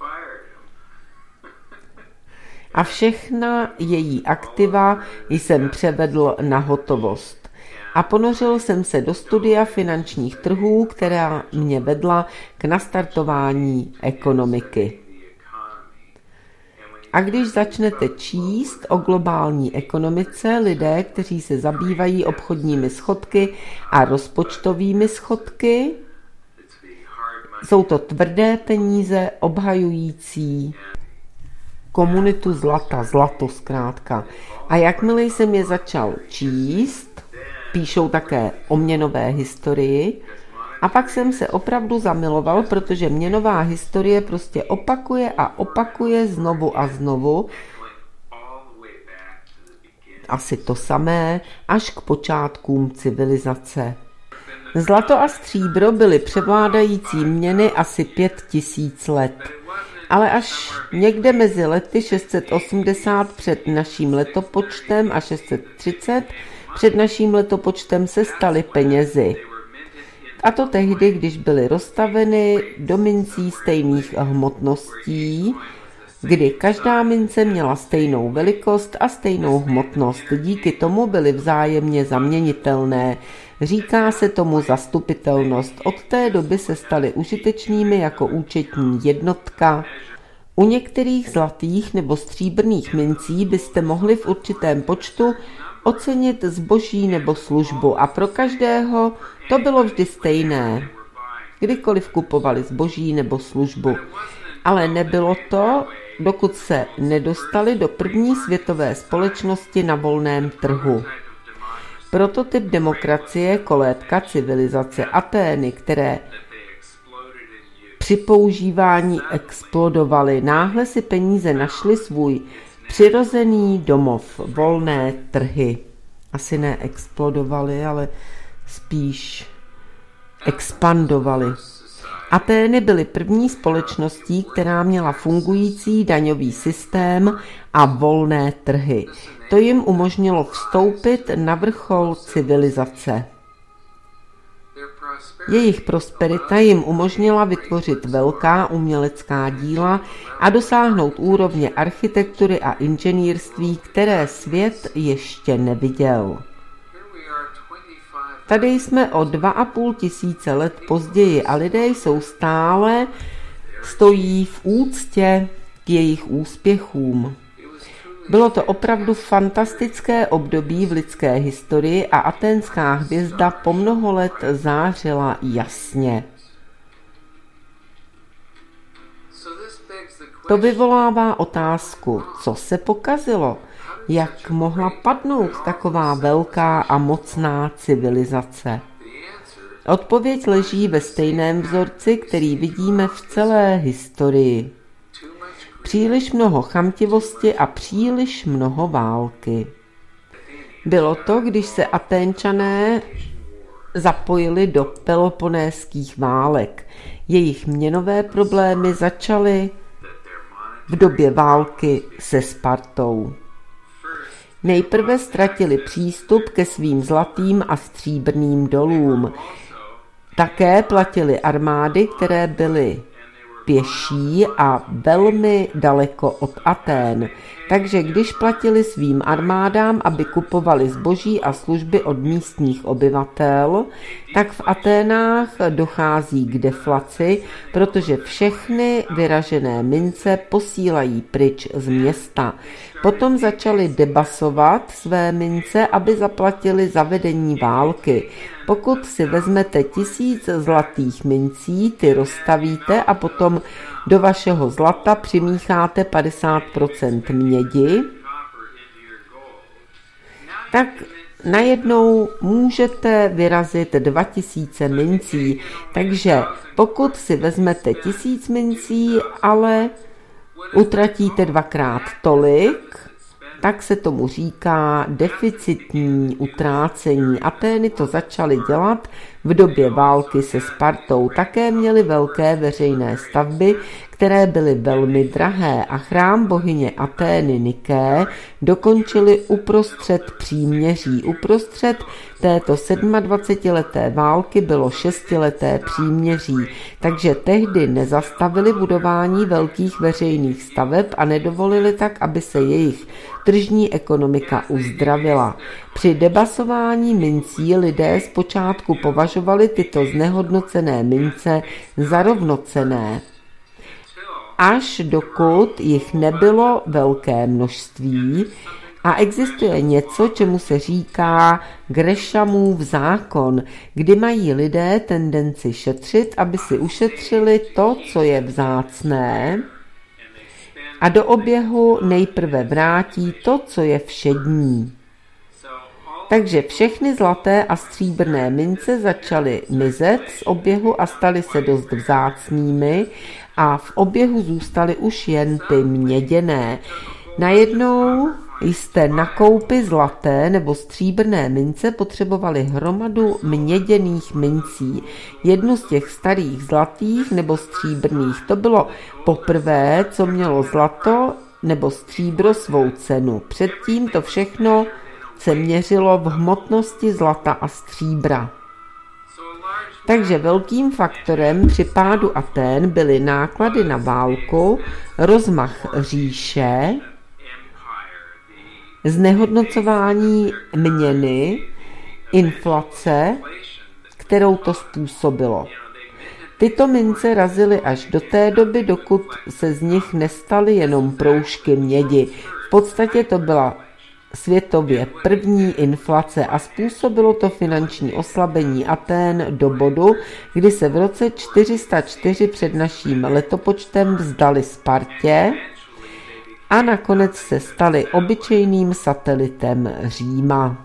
A všechna její aktiva jsem převedl na hotovost. A ponořil jsem se do studia finančních trhů, která mě vedla k nastartování ekonomiky. A když začnete číst o globální ekonomice, lidé, kteří se zabývají obchodními schodky a rozpočtovými schodky, jsou to tvrdé peníze obhajující komunitu zlato zkrátka. A jakmile jsem je začal číst, píšou také o měnové historii, a pak jsem se opravdu zamiloval, protože měnová historie prostě opakuje a opakuje znovu a znovu asi to samé až k počátkům civilizace. Zlato a stříbro byly převládající měny asi 5000 let. Ale až někde mezi lety 680 před naším letopočtem a 630 před naším letopočtem se staly penězi. A to tehdy, když byly rozstaveny do mincí stejných hmotností, kdy každá mince měla stejnou velikost a stejnou hmotnost. Díky tomu byly vzájemně zaměnitelné. Říká se tomu zastupitelnost. Od té doby se staly užitečnými jako účetní jednotka. U některých zlatých nebo stříbrných mincí byste mohli v určitém počtu ocenit zboží nebo službu a pro každého to bylo vždy stejné, kdykoliv kupovali zboží nebo službu. Ale nebylo to, dokud se nedostali do první světové společnosti na volném trhu. Prototyp demokracie, kolétka civilizace Atény, které při používání explodovaly, náhle si peníze našly svůj přirozený domov, volné trhy. Asi ne explodovaly, ale spíš expandovaly. Atény byly první společností, která měla fungující daňový systém a volné trhy. To jim umožnilo vstoupit na vrchol civilizace. Jejich prosperita jim umožnila vytvořit velká umělecká díla a dosáhnout úrovně architektury a inženýrství, které svět ještě neviděl. Tady jsme o 2,5 tisíce let později a lidé stojí v úctě k jejich úspěchům. Bylo to opravdu fantastické období v lidské historii a aténská hvězda po mnoho let zářila jasně. To vyvolává otázku, co se pokazilo, jak mohla padnout taková velká a mocná civilizace. Odpověď leží ve stejném vzorci, který vidíme v celé historii. Příliš mnoho chamtivosti a příliš mnoho války. Bylo to, když se Aténčané zapojili do peloponéských válek. Jejich měnové problémy začaly v době války se Spartou. Nejprve ztratili přístup ke svým zlatým a stříbrným dolům. Také platili armády, které byly pěší a velmi daleko od Atén. Takže když platili svým armádám, aby kupovali zboží a služby od místních obyvatel, tak v Aténách dochází k deflaci, protože všechny vyražené mince posílají pryč z města. Potom začali debasovat své mince, aby zaplatili za vedení války. Pokud si vezmete 1000 zlatých mincí, ty rozstavíte a potom do vašeho zlata přimícháte 50% mědi, tak najednou můžete vyrazit 2000 mincí. Takže pokud si vezmete 1000 mincí, ale utratíte 2x tolik, tak se tomu říká deficitní utrácení. Atény to začaly dělat v době války se Spartou. Také měly velké veřejné stavby, které byly velmi drahé a chrám bohyně Atény Niké dokončili uprostřed příměří. Uprostřed této 27leté války bylo 6leté příměří, takže tehdy nezastavili budování velkých veřejných staveb a nedovolili tak, aby se jejich tržní ekonomika uzdravila. Při debasování mincí lidé zpočátku považovali tyto znehodnocené mince za rovnocenné, až dokud jich nebylo velké množství a existuje něco, čemu se říká Greshamův zákon, kdy mají lidé tendenci šetřit, aby si ušetřili to, co je vzácné, a do oběhu nejprve vrátí to, co je všední. Takže všechny zlaté a stříbrné mince začaly mizet z oběhu a staly se dost vzácnými a v oběhu zůstaly už jen ty měděné. Najednou jste na koupi zlaté nebo stříbrné mince potřebovali hromadu měděných mincí. Jednu z těch starých zlatých nebo stříbrných. To bylo poprvé, co mělo zlato nebo stříbro svou cenu. Předtím to všechno se měřilo v hmotnosti zlata a stříbra. Takže velkým faktorem při pádu Atén byly náklady na válku, rozmach říše, znehodnocování měny inflace, kterou to způsobilo. Tyto mince razily až do té doby, dokud se z nich nestaly jenom proužky mědi. V podstatě to byla světově první inflace a způsobilo to finanční oslabení Atén do bodu, kdy se v roce 404 před naším letopočtem vzdali Spartě a nakonec se stali obyčejným satelitem Říma.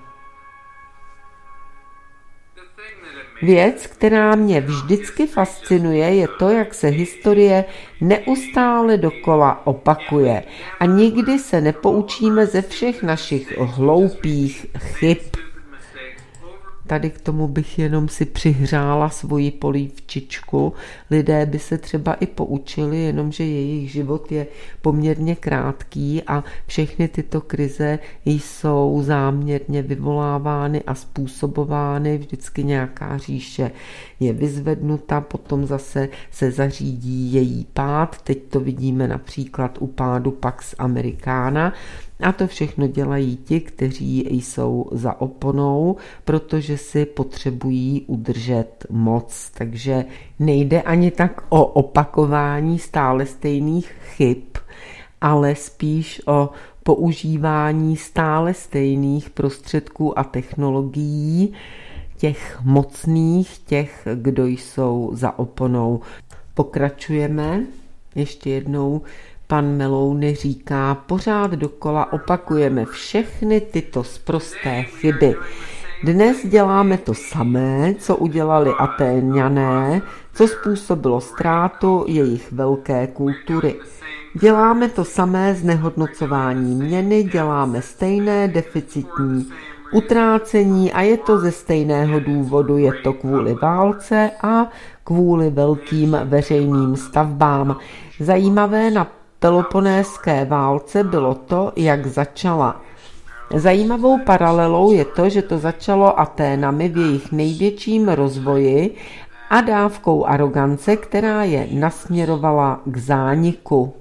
Věc, která mě vždycky fascinuje, je to, jak se historie neustále dokola opakuje a nikdy se nepoučíme ze všech našich hloupých chyb. Tady k tomu bych jenom si přihřála svoji polívčičku. Lidé by se třeba i poučili, jenomže jejich život je poměrně krátký a všechny tyto krize jsou záměrně vyvolávány a způsobovány. Vždycky nějaká říše je vyzvednuta, potom zase se zařídí její pád. Teď to vidíme například u pádu Pax Americana. A to všechno dělají ti, kteří jsou za oponou, protože si potřebují udržet moc. Takže nejde ani tak o opakování stále stejných chyb, ale spíš o používání stále stejných prostředků a technologií, těch mocných, těch, kdo jsou za oponou. Pokračujeme ještě jednou. Pan Melouny říká, pořád dokola opakujeme všechny tyto sprosté chyby. Dnes děláme to samé, co udělali Atéňané, co způsobilo ztrátu jejich velké kultury. Děláme to samé znehodnocování měny, děláme stejné deficitní utrácení a je to ze stejného důvodu, je to kvůli válce a kvůli velkým veřejným stavbám. Zajímavé na Peloponéské válce bylo to, jak začala. Zajímavou paralelou je to, že to začalo Aténami v jejich největším rozvoji a dávkou arogance, která je nasměrovala k zániku.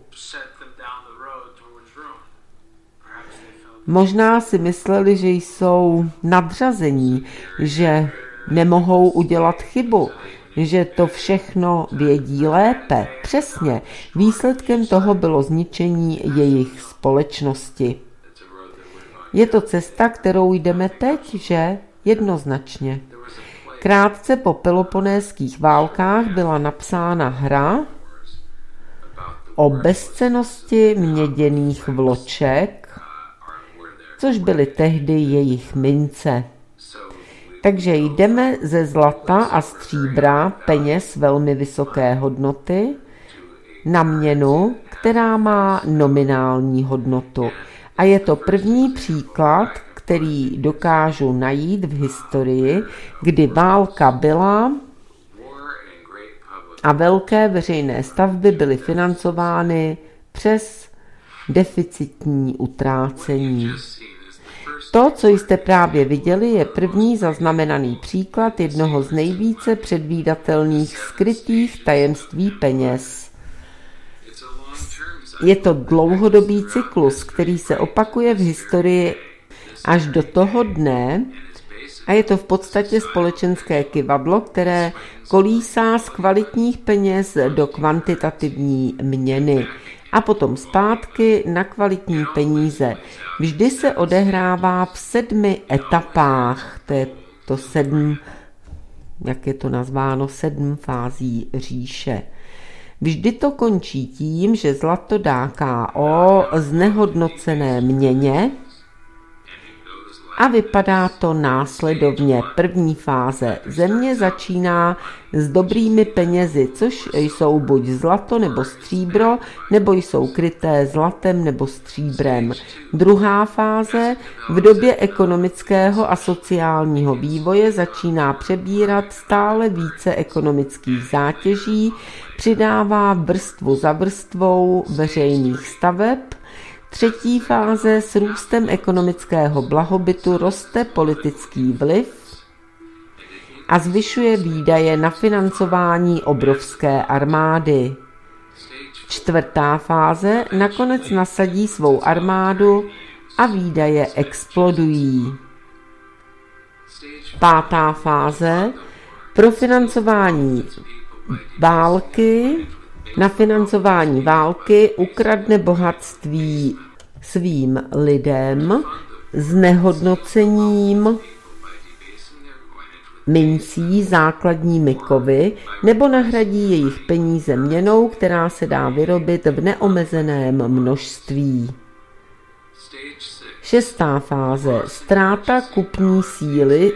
Možná si mysleli, že jsou nadřazení, že nemohou udělat chybu, že to všechno vědí lépe. Přesně. Výsledkem toho bylo zničení jejich společnosti. Je to cesta, kterou jdeme teď, že? Jednoznačně. Krátce po peloponéských válkách byla napsána hra o bezcennosti měděných vloček, což byly tehdy jejich mince. Takže jdeme ze zlata a stříbra, peněz velmi vysoké hodnoty, na měnu, která má nominální hodnotu. A je to první příklad, který dokážu najít v historii, kdy válka byla a velké veřejné stavby byly financovány přes deficitní utrácení. To, co jste právě viděli, je první zaznamenaný příklad jednoho z nejvíce předvídatelných skrytých tajemství peněz. Je to dlouhodobý cyklus, který se opakuje v historii až do toho dne a je to v podstatě společenské kyvadlo, které kolísá z kvalitních peněz do kvantitativní měny a potom zpátky na kvalitní peníze. Vždy se odehrává v 7 etapách, to je to 7, jak je to nazváno, 7 fází říše. Vždy to končí tím, že zlato dá KO znehodnocené měně a vypadá to následovně. První fáze. Země začíná s dobrými penězi, což jsou buď zlato nebo stříbro, nebo jsou kryté zlatem nebo stříbrem. Druhá fáze. V době ekonomického a sociálního vývoje začíná přebírat stále více ekonomických zátěží, přidává vrstvu za vrstvou veřejných staveb. Třetí fáze. S růstem ekonomického blahobytu roste politický vliv a zvyšuje výdaje na financování obrovské armády. Čtvrtá fáze. Nakonec nasadí svou armádu a výdaje explodují. Pátá fáze. Pro financování války, na financování války ukradne bohatství svým lidem znehodnocením mincí základními kovy nebo nahradí jejich peníze měnou, která se dá vyrobit v neomezeném množství. Šestá fáze. Ztráta kupní síly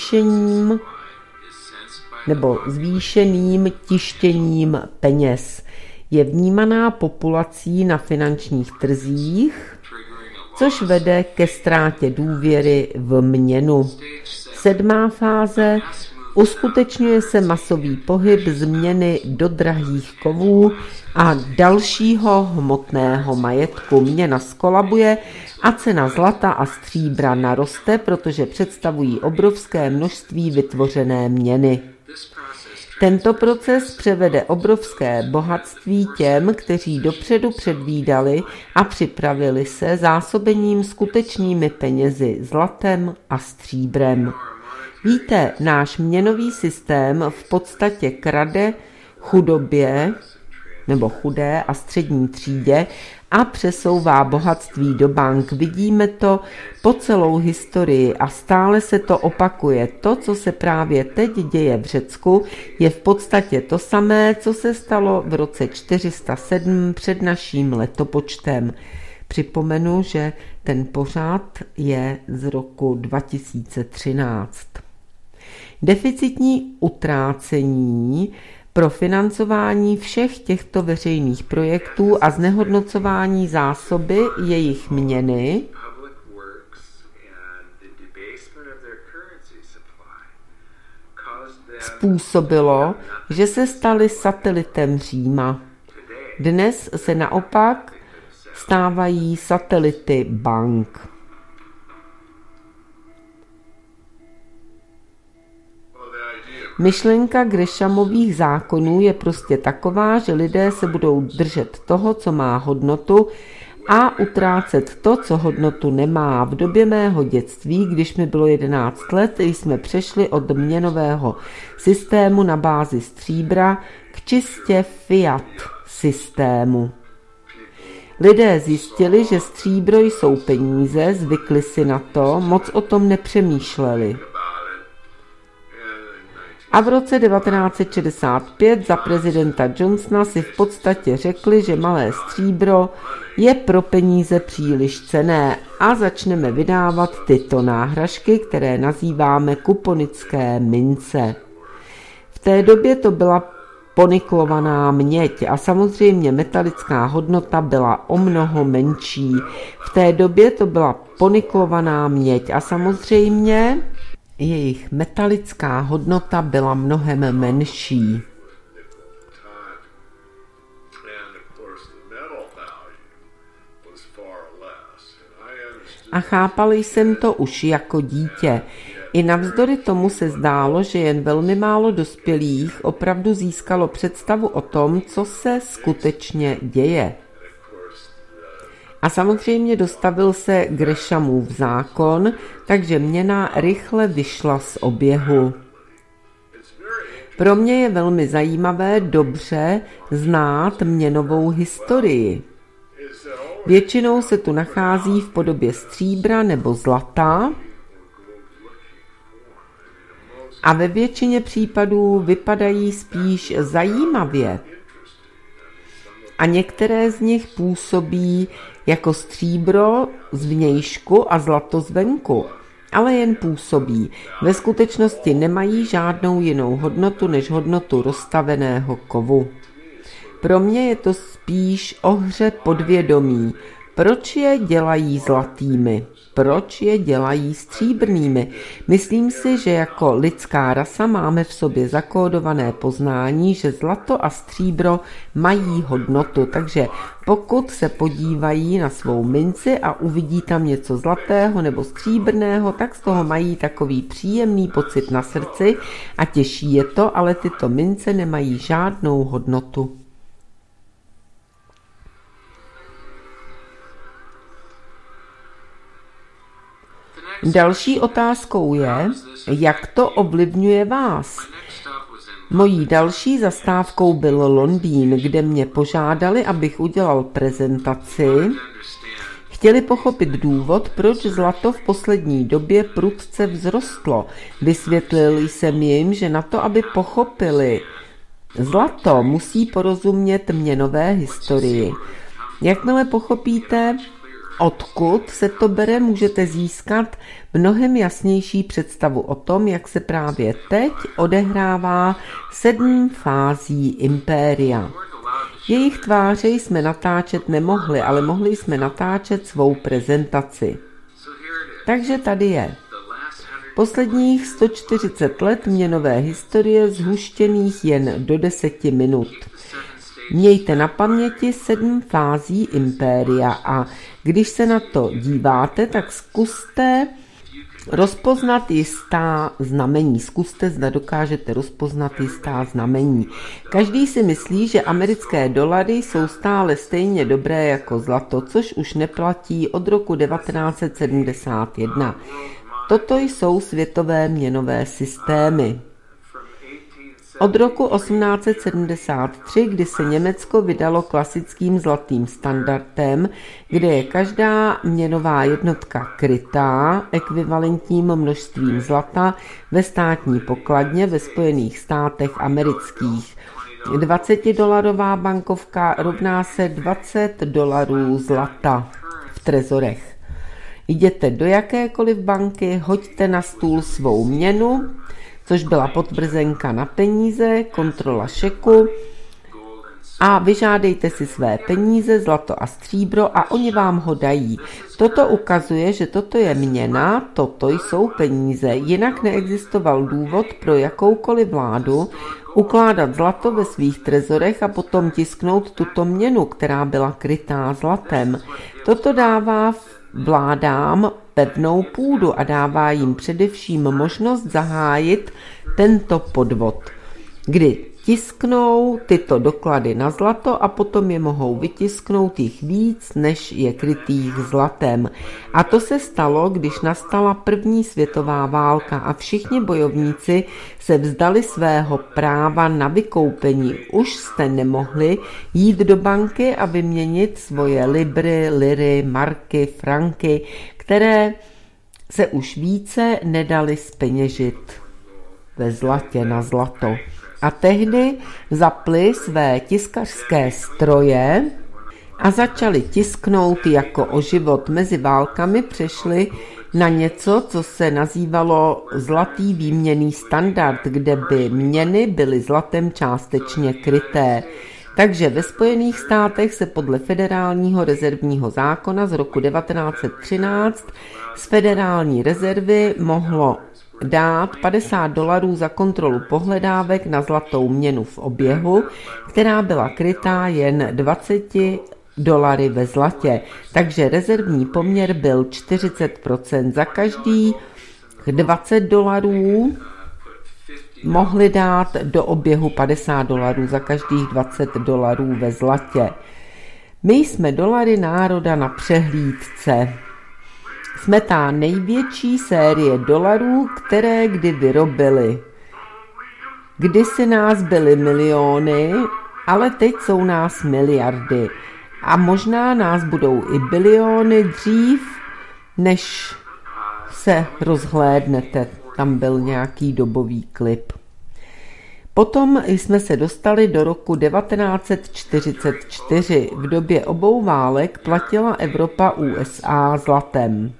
zvýšeným tištěním peněz je vnímaná populací na finančních trzích, což vede ke ztrátě důvěry v měnu. Sedmá fáze. Uskutečňuje se masový pohyb změny do drahých kovů a dalšího hmotného majetku. Měna zkolabuje a cena zlata a stříbra naroste, protože představují obrovské množství vytvořené měny. Tento proces převede obrovské bohatství těm, kteří dopředu předvídali a připravili se zásobením skutečnými penězi, zlatem a stříbrem. Víte, náš měnový systém v podstatě krade chudobě nebo chudé a střední třídě a přesouvá bohatství do bank. Vidíme to po celou historii a stále se to opakuje. To, co se právě teď děje v Řecku, je v podstatě to samé, co se stalo v roce 407 před naším letopočtem. Připomenu, že ten pořad je z roku 2013. Deficitní utrácení pro financování všech těchto veřejných projektů a znehodnocování zásoby jejich měny způsobilo, že se staly satelitem Říma. Dnes se naopak stávají satelity bank. Myšlenka Greshamových zákonů je prostě taková, že lidé se budou držet toho, co má hodnotu, a utrácet to, co hodnotu nemá. V době mého dětství, když mi bylo 11 let, jsme přešli od měnového systému na bázi stříbra k čistě fiat systému. Lidé zjistili, že stříbro jsou peníze, zvykli si na to, moc o tom nepřemýšleli. A v roce 1965 za prezidenta Johnsona si v podstatě řekli, že malé stříbro je pro peníze příliš cenné a začneme vydávat tyto náhražky, které nazýváme kuponické mince. V té době to byla poniklovaná měď a samozřejmě metalická hodnota byla o mnoho menší. V té době to byla poniklovaná měď a samozřejmě jejich metalická hodnota byla mnohem menší. A chápal jsem to už jako dítě. I navzdory tomu se zdálo, že jen velmi málo dospělých opravdu získalo představu o tom, co se skutečně děje. A samozřejmě dostavil se Greshamův zákon, takže měna rychle vyšla z oběhu. Pro mě je velmi zajímavé dobře znát měnovou historii. Většinou se tu nachází v podobě stříbra nebo zlata a ve většině případů vypadají spíš zajímavě. A některé z nich působí jako stříbro zvnějšku a zlato zvenku, ale jen působí. Ve skutečnosti nemají žádnou jinou hodnotu než hodnotu roztaveného kovu. Pro mě je to spíš o hře podvědomí. Proč je dělají zlatými? Proč je dělají stříbrnými? Myslím si, že jako lidská rasa máme v sobě zakódované poznání, že zlato a stříbro mají hodnotu, takže pokud se podívají na svou minci a uvidí tam něco zlatého nebo stříbrného, tak z toho mají takový příjemný pocit na srdci a těší je to, ale tyto mince nemají žádnou hodnotu. Další otázkou je, jak to ovlivňuje vás. Mojí další zastávkou byl Londýn, kde mě požádali, abych udělal prezentaci. Chtěli pochopit důvod, proč zlato v poslední době prudce vzrostlo. Vysvětlil jsem jim, že na to, aby pochopili zlato, musí porozumět měnové historii. Jakmile pochopíte, odkud se to bere, můžete získat mnohem jasnější představu o tom, jak se právě teď odehrává 7 fází impéria. Jejich tváře jsme natáčet nemohli, ale mohli jsme natáčet svou prezentaci. Takže tady je. Posledních 140 let měnové historie zhuštěných jen do 10 minut. Mějte na paměti 7 fází impéria a když se na to díváte, tak zkuste rozpoznat jistá znamení. Zkuste, zda dokážete rozpoznat jistá znamení. Každý si myslí, že americké dolary jsou stále stejně dobré jako zlato, což už neplatí od roku 1971. Toto jsou světové měnové systémy. Od roku 1873, kdy se Německo vydalo klasickým zlatým standardem, kde je každá měnová jednotka krytá ekvivalentním množstvím zlata ve státní pokladně ve Spojených státech amerických. $20 bankovka rovná se $20 zlata v trezorech. Jděte do jakékoliv banky, hoďte na stůl svou měnu, což byla potvrzenka na peníze, kontrola šeku a vyžádejte si své peníze, zlato a stříbro a oni vám ho dají. Toto ukazuje, že toto je měna, toto jsou peníze, jinak neexistoval důvod pro jakoukoliv vládu ukládat zlato ve svých trezorech a potom tisknout tuto měnu, která byla krytá zlatem. Toto dává vládám pevnou půdu a dává jim především možnost zahájit tento podvod, kdy tisknou tyto doklady na zlato a potom je mohou vytisknout jich víc, než je krytých zlatem. A to se stalo, když nastala první světová válka a všichni bojovníci se vzdali svého práva na vykoupení. Už jste nemohli jít do banky a vyměnit svoje libry, liry, marky, franky, které se už více nedali zpeněžit ve zlatě na zlato. A tehdy zapli své tiskařské stroje a začali tisknout jako o život. Mezi válkami přešli na něco, co se nazývalo zlatý výměnný standard, kde by měny byly zlatem částečně kryté. Takže ve Spojených státech se podle federálního rezervního zákona z roku 1913 z federální rezervy mohlo dát $50 za kontrolu pohledávek na zlatou měnu v oběhu, která byla krytá jen $20 ve zlatě. Takže rezervní poměr byl 40%. Za každých $20 mohli dát do oběhu $50 za každých $20 ve zlatě. My jsme dolary národa na přehlídce. Jsme ta největší série dolarů, které kdy vyrobili. Kdysi nás byly miliony, ale teď jsou nás miliardy. A možná nás budou i biliony dřív, než se rozhlédnete. Tam byl nějaký dobový klip. Potom jsme se dostali do roku 1944. V době obou válek platila Evropa USA zlatem.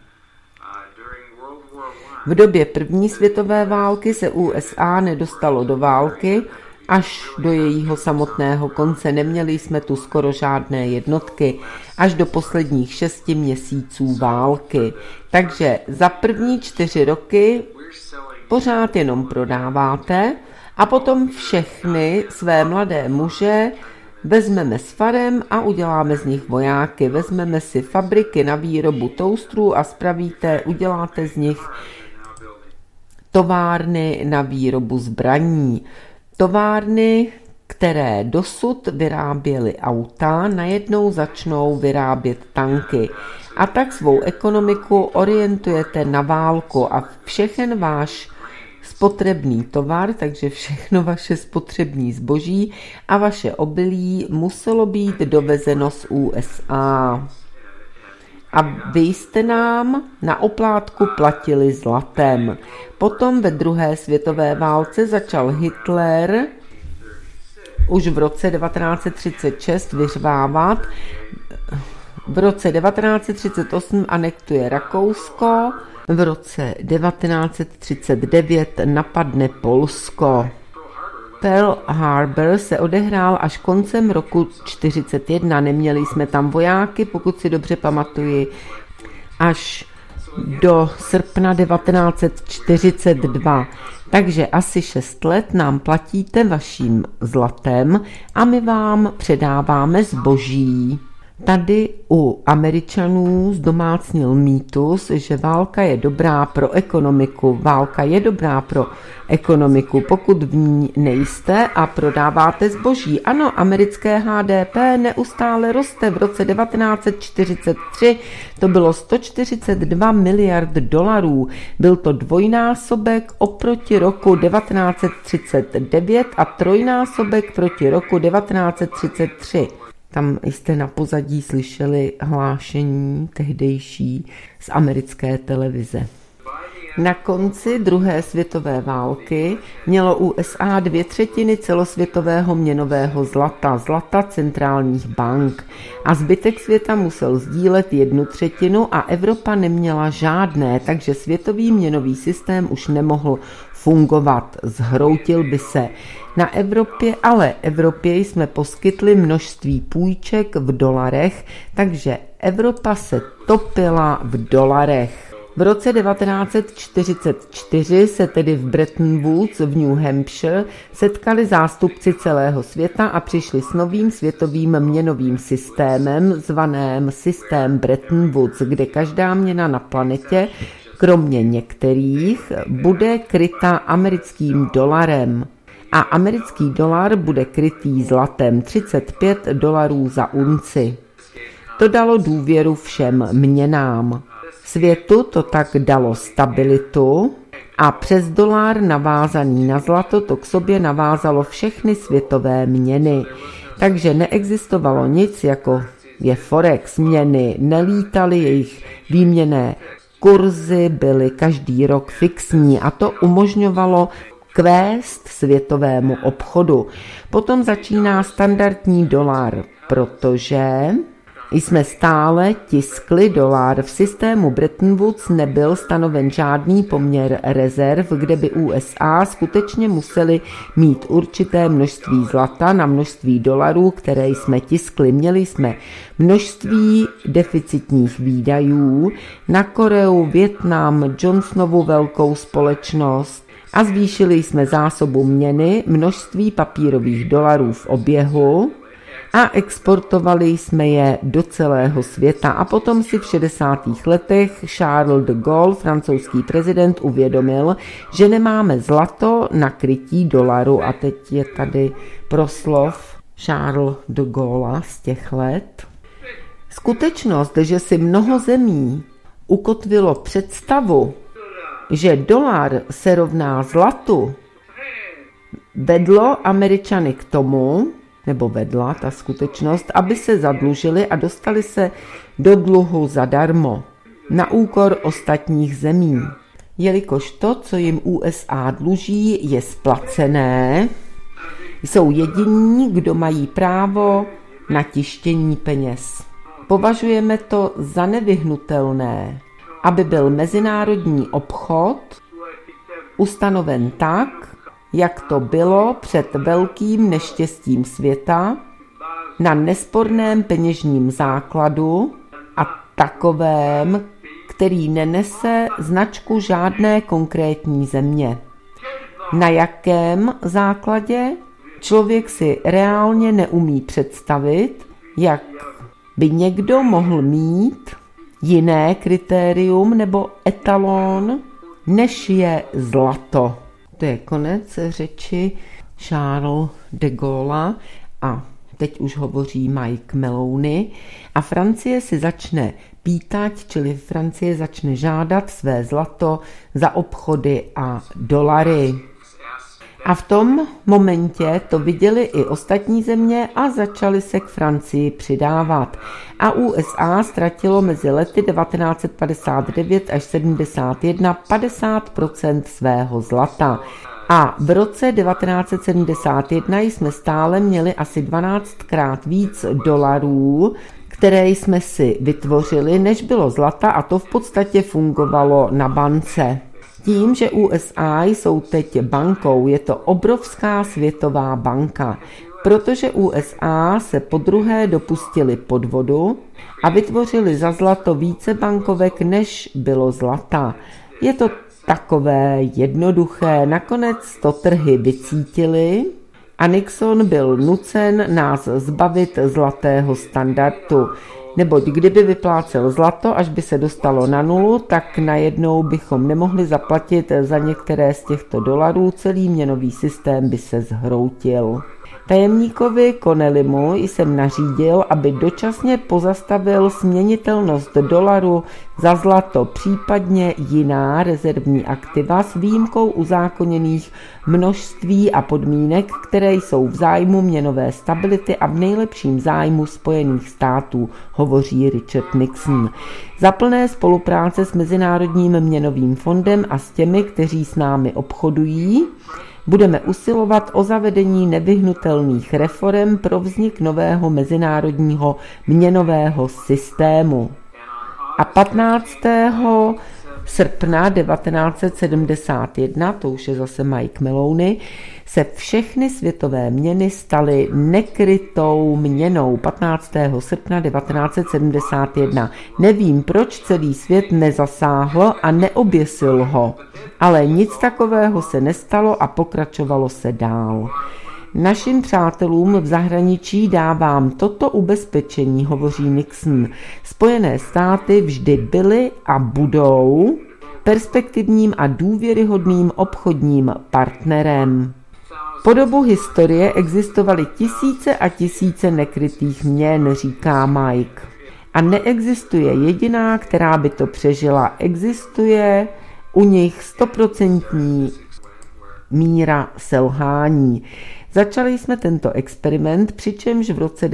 V době první světové války se USA nedostalo do války, až do jejího samotného konce. Neměli jsme tu skoro žádné jednotky, až do posledních 6 měsíců války. Takže za první 4 roky pořád jenom prodáváte a potom všechny své mladé muže vezmeme s farem a uděláme z nich vojáky. Vezmeme si fabriky na výrobu toastrů a uděláte z nich továrny na výrobu zbraní. Továrny, které dosud vyráběly auta, najednou začnou vyrábět tanky. A tak svou ekonomiku orientujete na válku a všechen váš spotřební tovar, takže všechno vaše spotřební zboží a vaše obilí muselo být dovezeno z USA. A vy jste nám na oplátku platili zlatem. Potom ve druhé světové válce začal Hitler už v roce 1936 vyřvávat. V roce 1938 anektuje Rakousko, v roce 1939 napadne Polsko. Pearl Harbor se odehrál až koncem roku 1941. Neměli jsme tam vojáky, pokud si dobře pamatuji, až do srpna 1942. Takže asi 6 let nám platíte vaším zlatem a my vám předáváme zboží. Tady u Američanů zdomácnil mýtus, že válka je dobrá pro ekonomiku. Válka je dobrá pro ekonomiku, pokud v ní nejste a prodáváte zboží. Ano, americké HDP neustále roste. V roce 1943 to bylo 142 miliard dolarů. Byl to dvojnásobek oproti roku 1939 a trojnásobek proti roku 1933. Tam jste na pozadí slyšeli hlášení tehdejší z americké televize. Na konci druhé světové války mělo USA 2/3 celosvětového měnového zlata centrálních bank a zbytek světa musel sdílet 1/3 a Evropa neměla žádné, takže světový měnový systém už nemohl fungovat, zhroutil by se. Na Evropě jsme poskytli množství půjček v dolarech, takže Evropa se topila v dolarech. V roce 1944 se tedy v Bretton Woods v New Hampshire setkali zástupci celého světa a přišli s novým světovým měnovým systémem, zvaným systém Bretton Woods, kde každá měna na planetě, kromě některých, bude kryta americkým dolarem. A americký dolar bude krytý zlatem $35 za unci. To dalo důvěru všem měnám. Světu to tak dalo stabilitu a přes dolar navázaný na zlato to k sobě navázalo všechny světové měny. Takže neexistovalo nic, jako je forex měny, nelítaly jejich výměnné kurzy, byly každý rok fixní a to umožňovalo kvést světovému obchodu. Potom začíná standardní dolar, protože jsme stále tiskli dolar. V systému Bretton Woods nebyl stanoven žádný poměr rezerv, kde by USA skutečně museli mít určité množství zlata na množství dolarů, které jsme tiskli. Měli jsme množství deficitních výdajů na Koreu, Vietnam, Johnsonovu velkou společnost a zvýšili jsme zásobu měny, množství papírových dolarů v oběhu a exportovali jsme je do celého světa. A potom si v 60. letech Charles de Gaulle, francouzský prezident, uvědomil, že nemáme zlato na krytí dolaru. A teď je tady proslov Charles de Gaulle z těch let. Skutečnost, že si mnoho zemí ukotvilo představu, že dolar se rovná zlatu, vedlo Američany k tomu, nebo vedla ta skutečnost, aby se zadlužili a dostali se do dluhu zadarmo, na úkor ostatních zemí. Jelikož to, co jim USA dluží, je splacené, jsou jediní, kdo mají právo na tištění peněz. Považujeme to za nevyhnutelné, aby byl mezinárodní obchod ustanoven tak, jak to bylo před velkým neštěstím světa, na nesporném peněžním základu a takovém, který nenese značku žádné konkrétní země. Na jakém základě? Člověk si reálně neumí představit, jak by někdo mohl mít jiné kritérium nebo etalon, než je zlato. To je konec řeči Charles de Gaulle a teď už hovoří Mike Maloney a Francie si začne pýtať, čili Francie začne žádat své zlato za obchody a dolary. A v tom momentě to viděli i ostatní země a začaly se k Francii přidávat. A USA ztratilo mezi lety 1959 až 71 50% svého zlata. A v roce 1971 jsme stále měli asi 12krát víc dolarů, které jsme si vytvořili, než bylo zlata, a to v podstatě fungovalo na bance. Tím, že USA jsou teď bankou, je to obrovská světová banka, protože USA se podruhé dopustili podvodu a vytvořili za zlato více bankovek, než bylo zlata. Je to takové jednoduché, nakonec to trhy vycítily a Nixon byl nucen nás zbavit zlatého standardu. Neboť kdyby vyplácel zlato, až by se dostalo na nulu, tak najednou bychom nemohli zaplatit za některé z těchto dolarů, celý měnový systém by se zhroutil. Tajemníkovi Connellymu jsem nařídil, aby dočasně pozastavil směnitelnost dolaru za zlato, případně jiná rezervní aktiva s výjimkou uzákoněných množství a podmínek, které jsou v zájmu měnové stability a v nejlepším zájmu Spojených států, hovoří Richard Nixon. Za plné spolupráce s Mezinárodním měnovým fondem a s těmi, kteří s námi obchodují, budeme usilovat o zavedení nevyhnutelných reforem pro vznik nového mezinárodního měnového systému. A 15. srpna 1971, to už je zase Mike Maloney, se všechny světové měny staly nekrytou měnou 15. srpna 1971. Nevím, proč celý svět nezasáhl a neoběsil ho, ale nic takového se nestalo a pokračovalo se dál. Našim přátelům v zahraničí dávám toto ubezpečení, hovoří Nixon. Spojené státy vždy byly a budou perspektivním a důvěryhodným obchodním partnerem. Po dobu historie existovaly tisíce a tisíce nekrytých měn, říká Mike. A neexistuje jediná, která by to přežila. Existuje u nich 100% míra selhání. Začali jsme tento experiment, přičemž v roce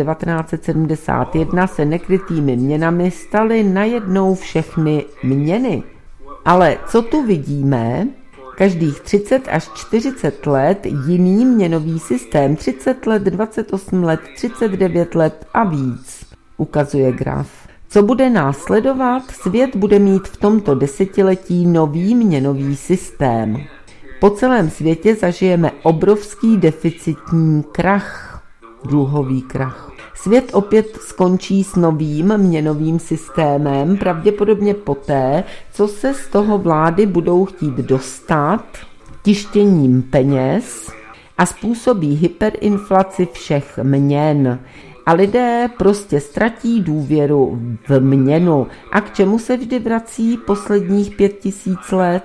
1971 se nekrytými měnami staly najednou všechny měny. Ale co tu vidíme? Každých 30 až 40 let jiný měnový systém, 30 let, 28 let, 39 let a víc, ukazuje graf. Co bude následovat? Svět bude mít v tomto desetiletí nový měnový systém. Po celém světě zažijeme obrovský deficitní krach, dluhový krach. Svět opět skončí s novým měnovým systémem, pravděpodobně poté, co se z toho vlády budou chtít dostat tištěním peněz a způsobí hyperinflaci všech měn. A lidé prostě ztratí důvěru v měnu. A k čemu se vždy vrací posledních 5000 let?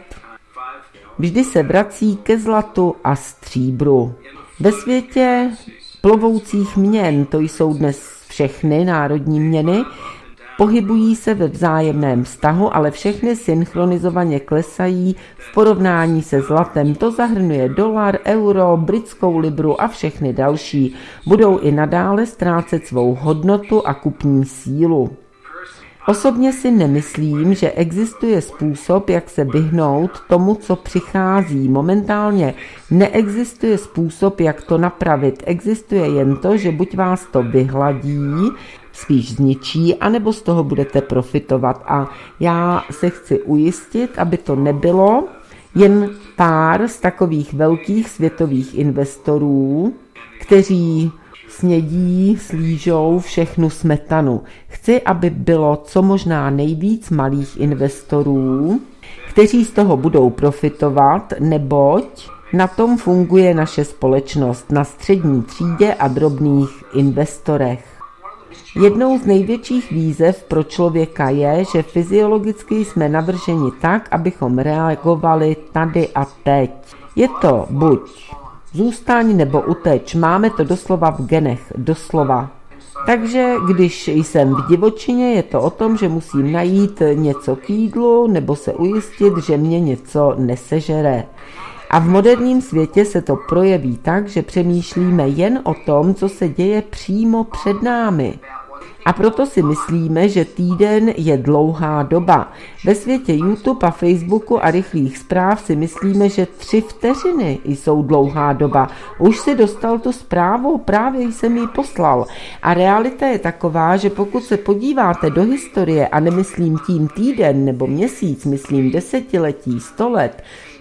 Vždy se vrací ke zlatu a stříbru. Ve světě plovoucích měn, to jsou dnes všechny národní měny, pohybují se ve vzájemném vztahu, ale všechny synchronizovaně klesají v porovnání se zlatem. To zahrnuje dolar, euro, britskou libru a všechny další. Budou i nadále ztrácet svou hodnotu a kupní sílu. Osobně si nemyslím, že existuje způsob, jak se vyhnout tomu, co přichází. Momentálně neexistuje způsob, jak to napravit. Existuje jen to, že buď vás to vyhladí, spíš zničí, anebo z toho budete profitovat. A já se chci ujistit, aby to nebylo jen pár z takových velkých světových investorů, kteří snědí, slížou všechnu smetanu. Chci, aby bylo co možná nejvíc malých investorů, kteří z toho budou profitovat, neboť na tom funguje naše společnost, na střední třídě a drobných investorech. Jednou z největších výzev pro člověka je, že fyziologicky jsme navrženi tak, abychom reagovali tady a teď. Je to buď Zůstaň nebo uteč, máme to doslova v genech, doslova. Takže když jsem v divočině, je to o tom, že musím najít něco k jídlu nebo se ujistit, že mě něco nesežere. A v moderním světě se to projeví tak, že přemýšlíme jen o tom, co se děje přímo před námi. A proto si myslíme, že týden je dlouhá doba. Ve světě YouTube a Facebooku a rychlých zpráv si myslíme, že 3 vteřiny jsou dlouhá doba. Už si dostal tu zprávu, právě jsem ji poslal. A realita je taková, že pokud se podíváte do historie, a nemyslím tím týden nebo měsíc, myslím desetiletí, 100 let,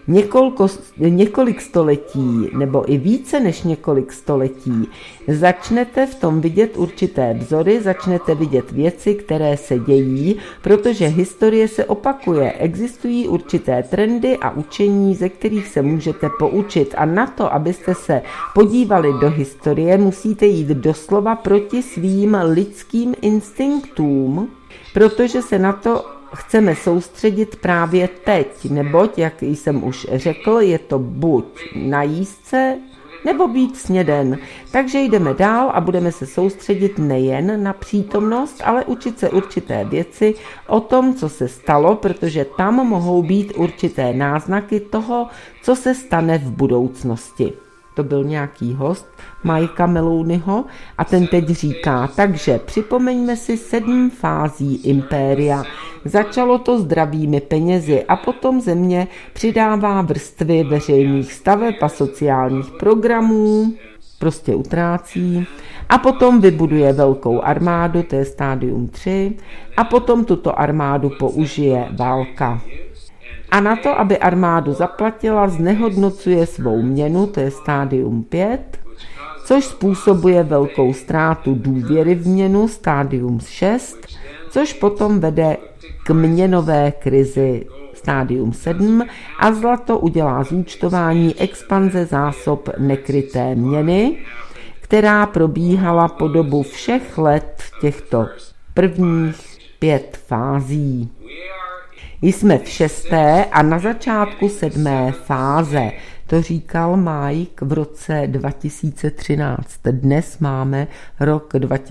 několik století nebo i více než několik století, začnete v tom vidět určité vzory, začnete vidět věci, které se dějí, protože historie se opakuje. Existují určité trendy a učení, ze kterých se můžete poučit. A na to, abyste se podívali do historie, musíte jít doslova proti svým lidským instinktům, protože se na to chceme soustředit právě teď, neboť, jak jsem už řekl, je to buď najíst se, nebo být sněden. Takže jdeme dál a budeme se soustředit nejen na přítomnost, ale učit se určité věci o tom, co se stalo, protože tam mohou být určité náznaky toho, co se stane v budoucnosti. To byl nějaký host Majka Melouniho a ten teď říká, takže připomeňme si 7 fází impéria. Začalo to zdravými penězi a potom země přidává vrstvy veřejných staveb a sociálních programů, prostě utrácí a potom vybuduje velkou armádu, to je stádium 3 a potom tuto armádu použije válka. A na to, aby armádu zaplatila, znehodnocuje svou měnu, to je stádium 5, což způsobuje velkou ztrátu důvěry v měnu, stádium 6, což potom vede k měnové krizi, stádium 7, a zlato udělá zúčtování expanze zásob nekryté měny, která probíhala po dobu všech let těchto prvních 5 fází. Jsme v 6. a na začátku 7. fáze. To říkal Mike v roce 2013. Dnes máme rok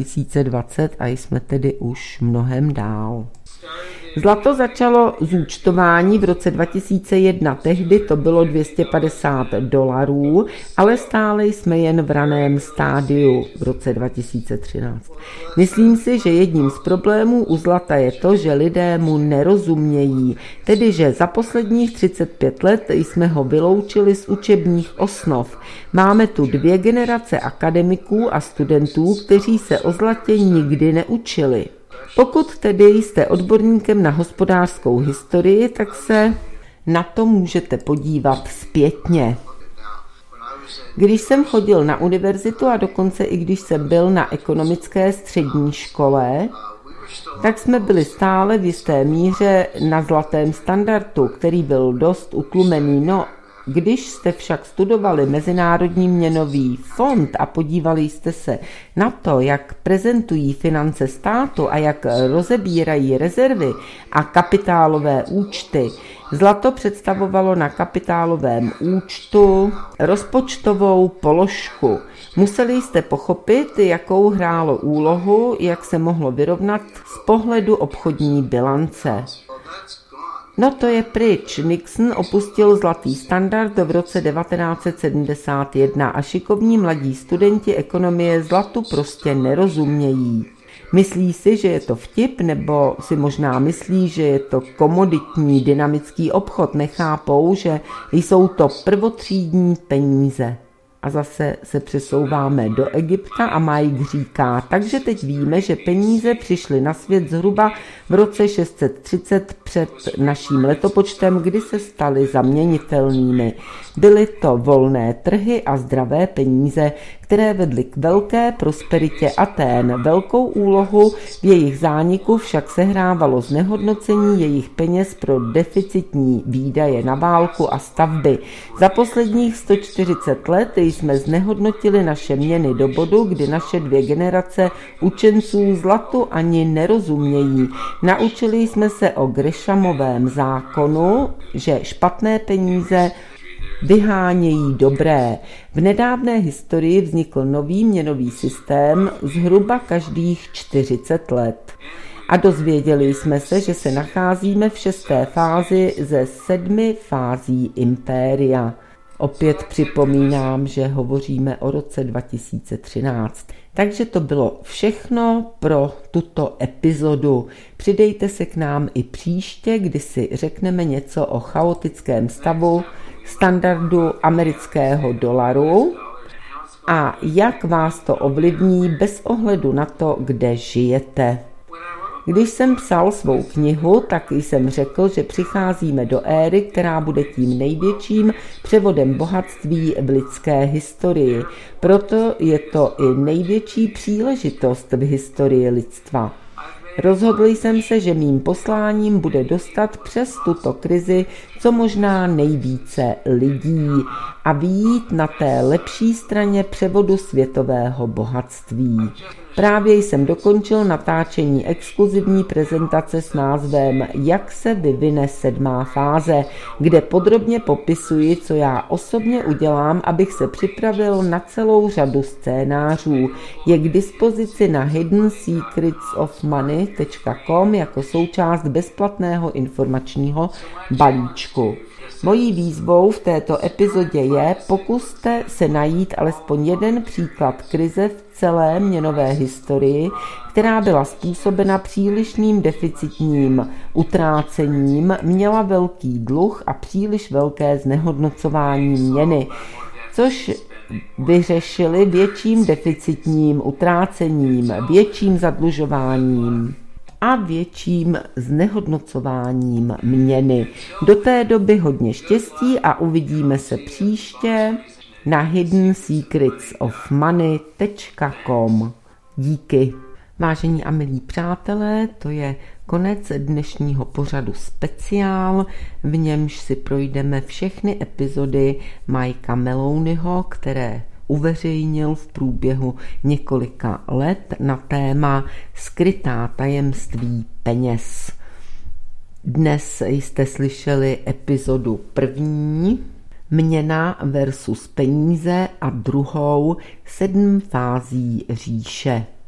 2020 a jsme tedy už mnohem dál. Zlato začalo zúčtování v roce 2001, tehdy to bylo $250, ale stále jsme jen v raném stádiu v roce 2013. Myslím si, že jedním z problémů u zlata je to, že lidé mu nerozumějí, tedy že za posledních 35 let jsme ho vyloučili z učebních osnov. Máme tu 2 generace akademiků a studentů, kteří se o zlatě nikdy neučili. Pokud tedy jste odborníkem na hospodářskou historii, tak se na to můžete podívat zpětně. Když jsem chodil na univerzitu a dokonce i když jsem byl na ekonomické střední škole, tak jsme byli stále v jisté míře na zlatém standardu, který byl dost utlumený. No, když jste však studovali Mezinárodní měnový fond a podívali jste se na to, jak prezentují finance státu a jak rozebírají rezervy a kapitálové účty, zlato představovalo na kapitálovém účtu rozpočtovou položku. Museli jste pochopit, jakou hrálo úlohu, jak se mohlo vyrovnat z pohledu obchodní bilance. No to je pryč. Nixon opustil zlatý standard v roce 1971 a šikovní mladí studenti ekonomie zlatu prostě nerozumějí. Myslí si, že je to vtip, nebo si možná myslí, že je to komoditní dynamický obchod. Nechápou, že jsou to prvotřídní peníze. A zase se přesouváme do Egypta a Mike říká, takže teď víme, že peníze přišly na svět zhruba v roce 630 před naším letopočtem, kdy se staly zaměnitelnými. Byly to volné trhy a zdravé peníze, které vedly k velké prosperitě Atén. Velkou úlohu v jejich zániku však sehrávalo znehodnocení jejich peněz pro deficitní výdaje na válku a stavby. Za posledních 140 let jsme znehodnotili naše měny do bodu, kdy naše 2 generace učenců zlatu ani nerozumějí. Naučili jsme se o Greshamovém zákonu, že špatné peníze vyhánějí dobré. V nedávné historii vznikl nový měnový systém zhruba každých 40 let. A dozvěděli jsme se, že se nacházíme v 6. fázi ze 7 fází impéria. Opět připomínám, že hovoříme o roce 2013. Takže to bylo všechno pro tuto epizodu. Přidejte se k nám i příště, kdy si řekneme něco o chaotickém stavu standardu amerického dolaru a jak vás to ovlivní bez ohledu na to, kde žijete. Když jsem psal svou knihu, tak jsem řekl, že přicházíme do éry, která bude tím největším převodem bohatství v lidské historii. Proto je to i největší příležitost v historii lidstva. Rozhodl jsem se, že mým posláním bude dostat přes tuto krizi co možná nejvíce lidí a vyjít na té lepší straně převodu světového bohatství. Právě jsem dokončil natáčení exkluzivní prezentace s názvem Jak se vyvine 7. fáze, kde podrobně popisuji, co já osobně udělám, abych se připravil na celou řadu scénářů. Je k dispozici na hiddensecretsofmoney.com jako součást bezplatného informačního balíčku. Mojí výzvou v této epizodě je, pokuste se najít alespoň jeden příklad krize v celé měnové historii, která byla způsobena přílišným deficitním utrácením, měla velký dluh a příliš velké znehodnocování měny, což vyřešili větším deficitním utrácením, větším zadlužováním a větším znehodnocováním měny. Do té doby hodně štěstí a uvidíme se příště na hiddensecretsofmoney.com. Díky. Vážení a milí přátelé, to je konec dnešního pořadu speciál, v němž si projdeme všechny epizody Mikea Maloneyho, které uveřejnil v průběhu několika let na téma Skrytá tajemství peněz. Dnes jste slyšeli epizodu 1, Měna versus peníze, a druhou 7 fází říše.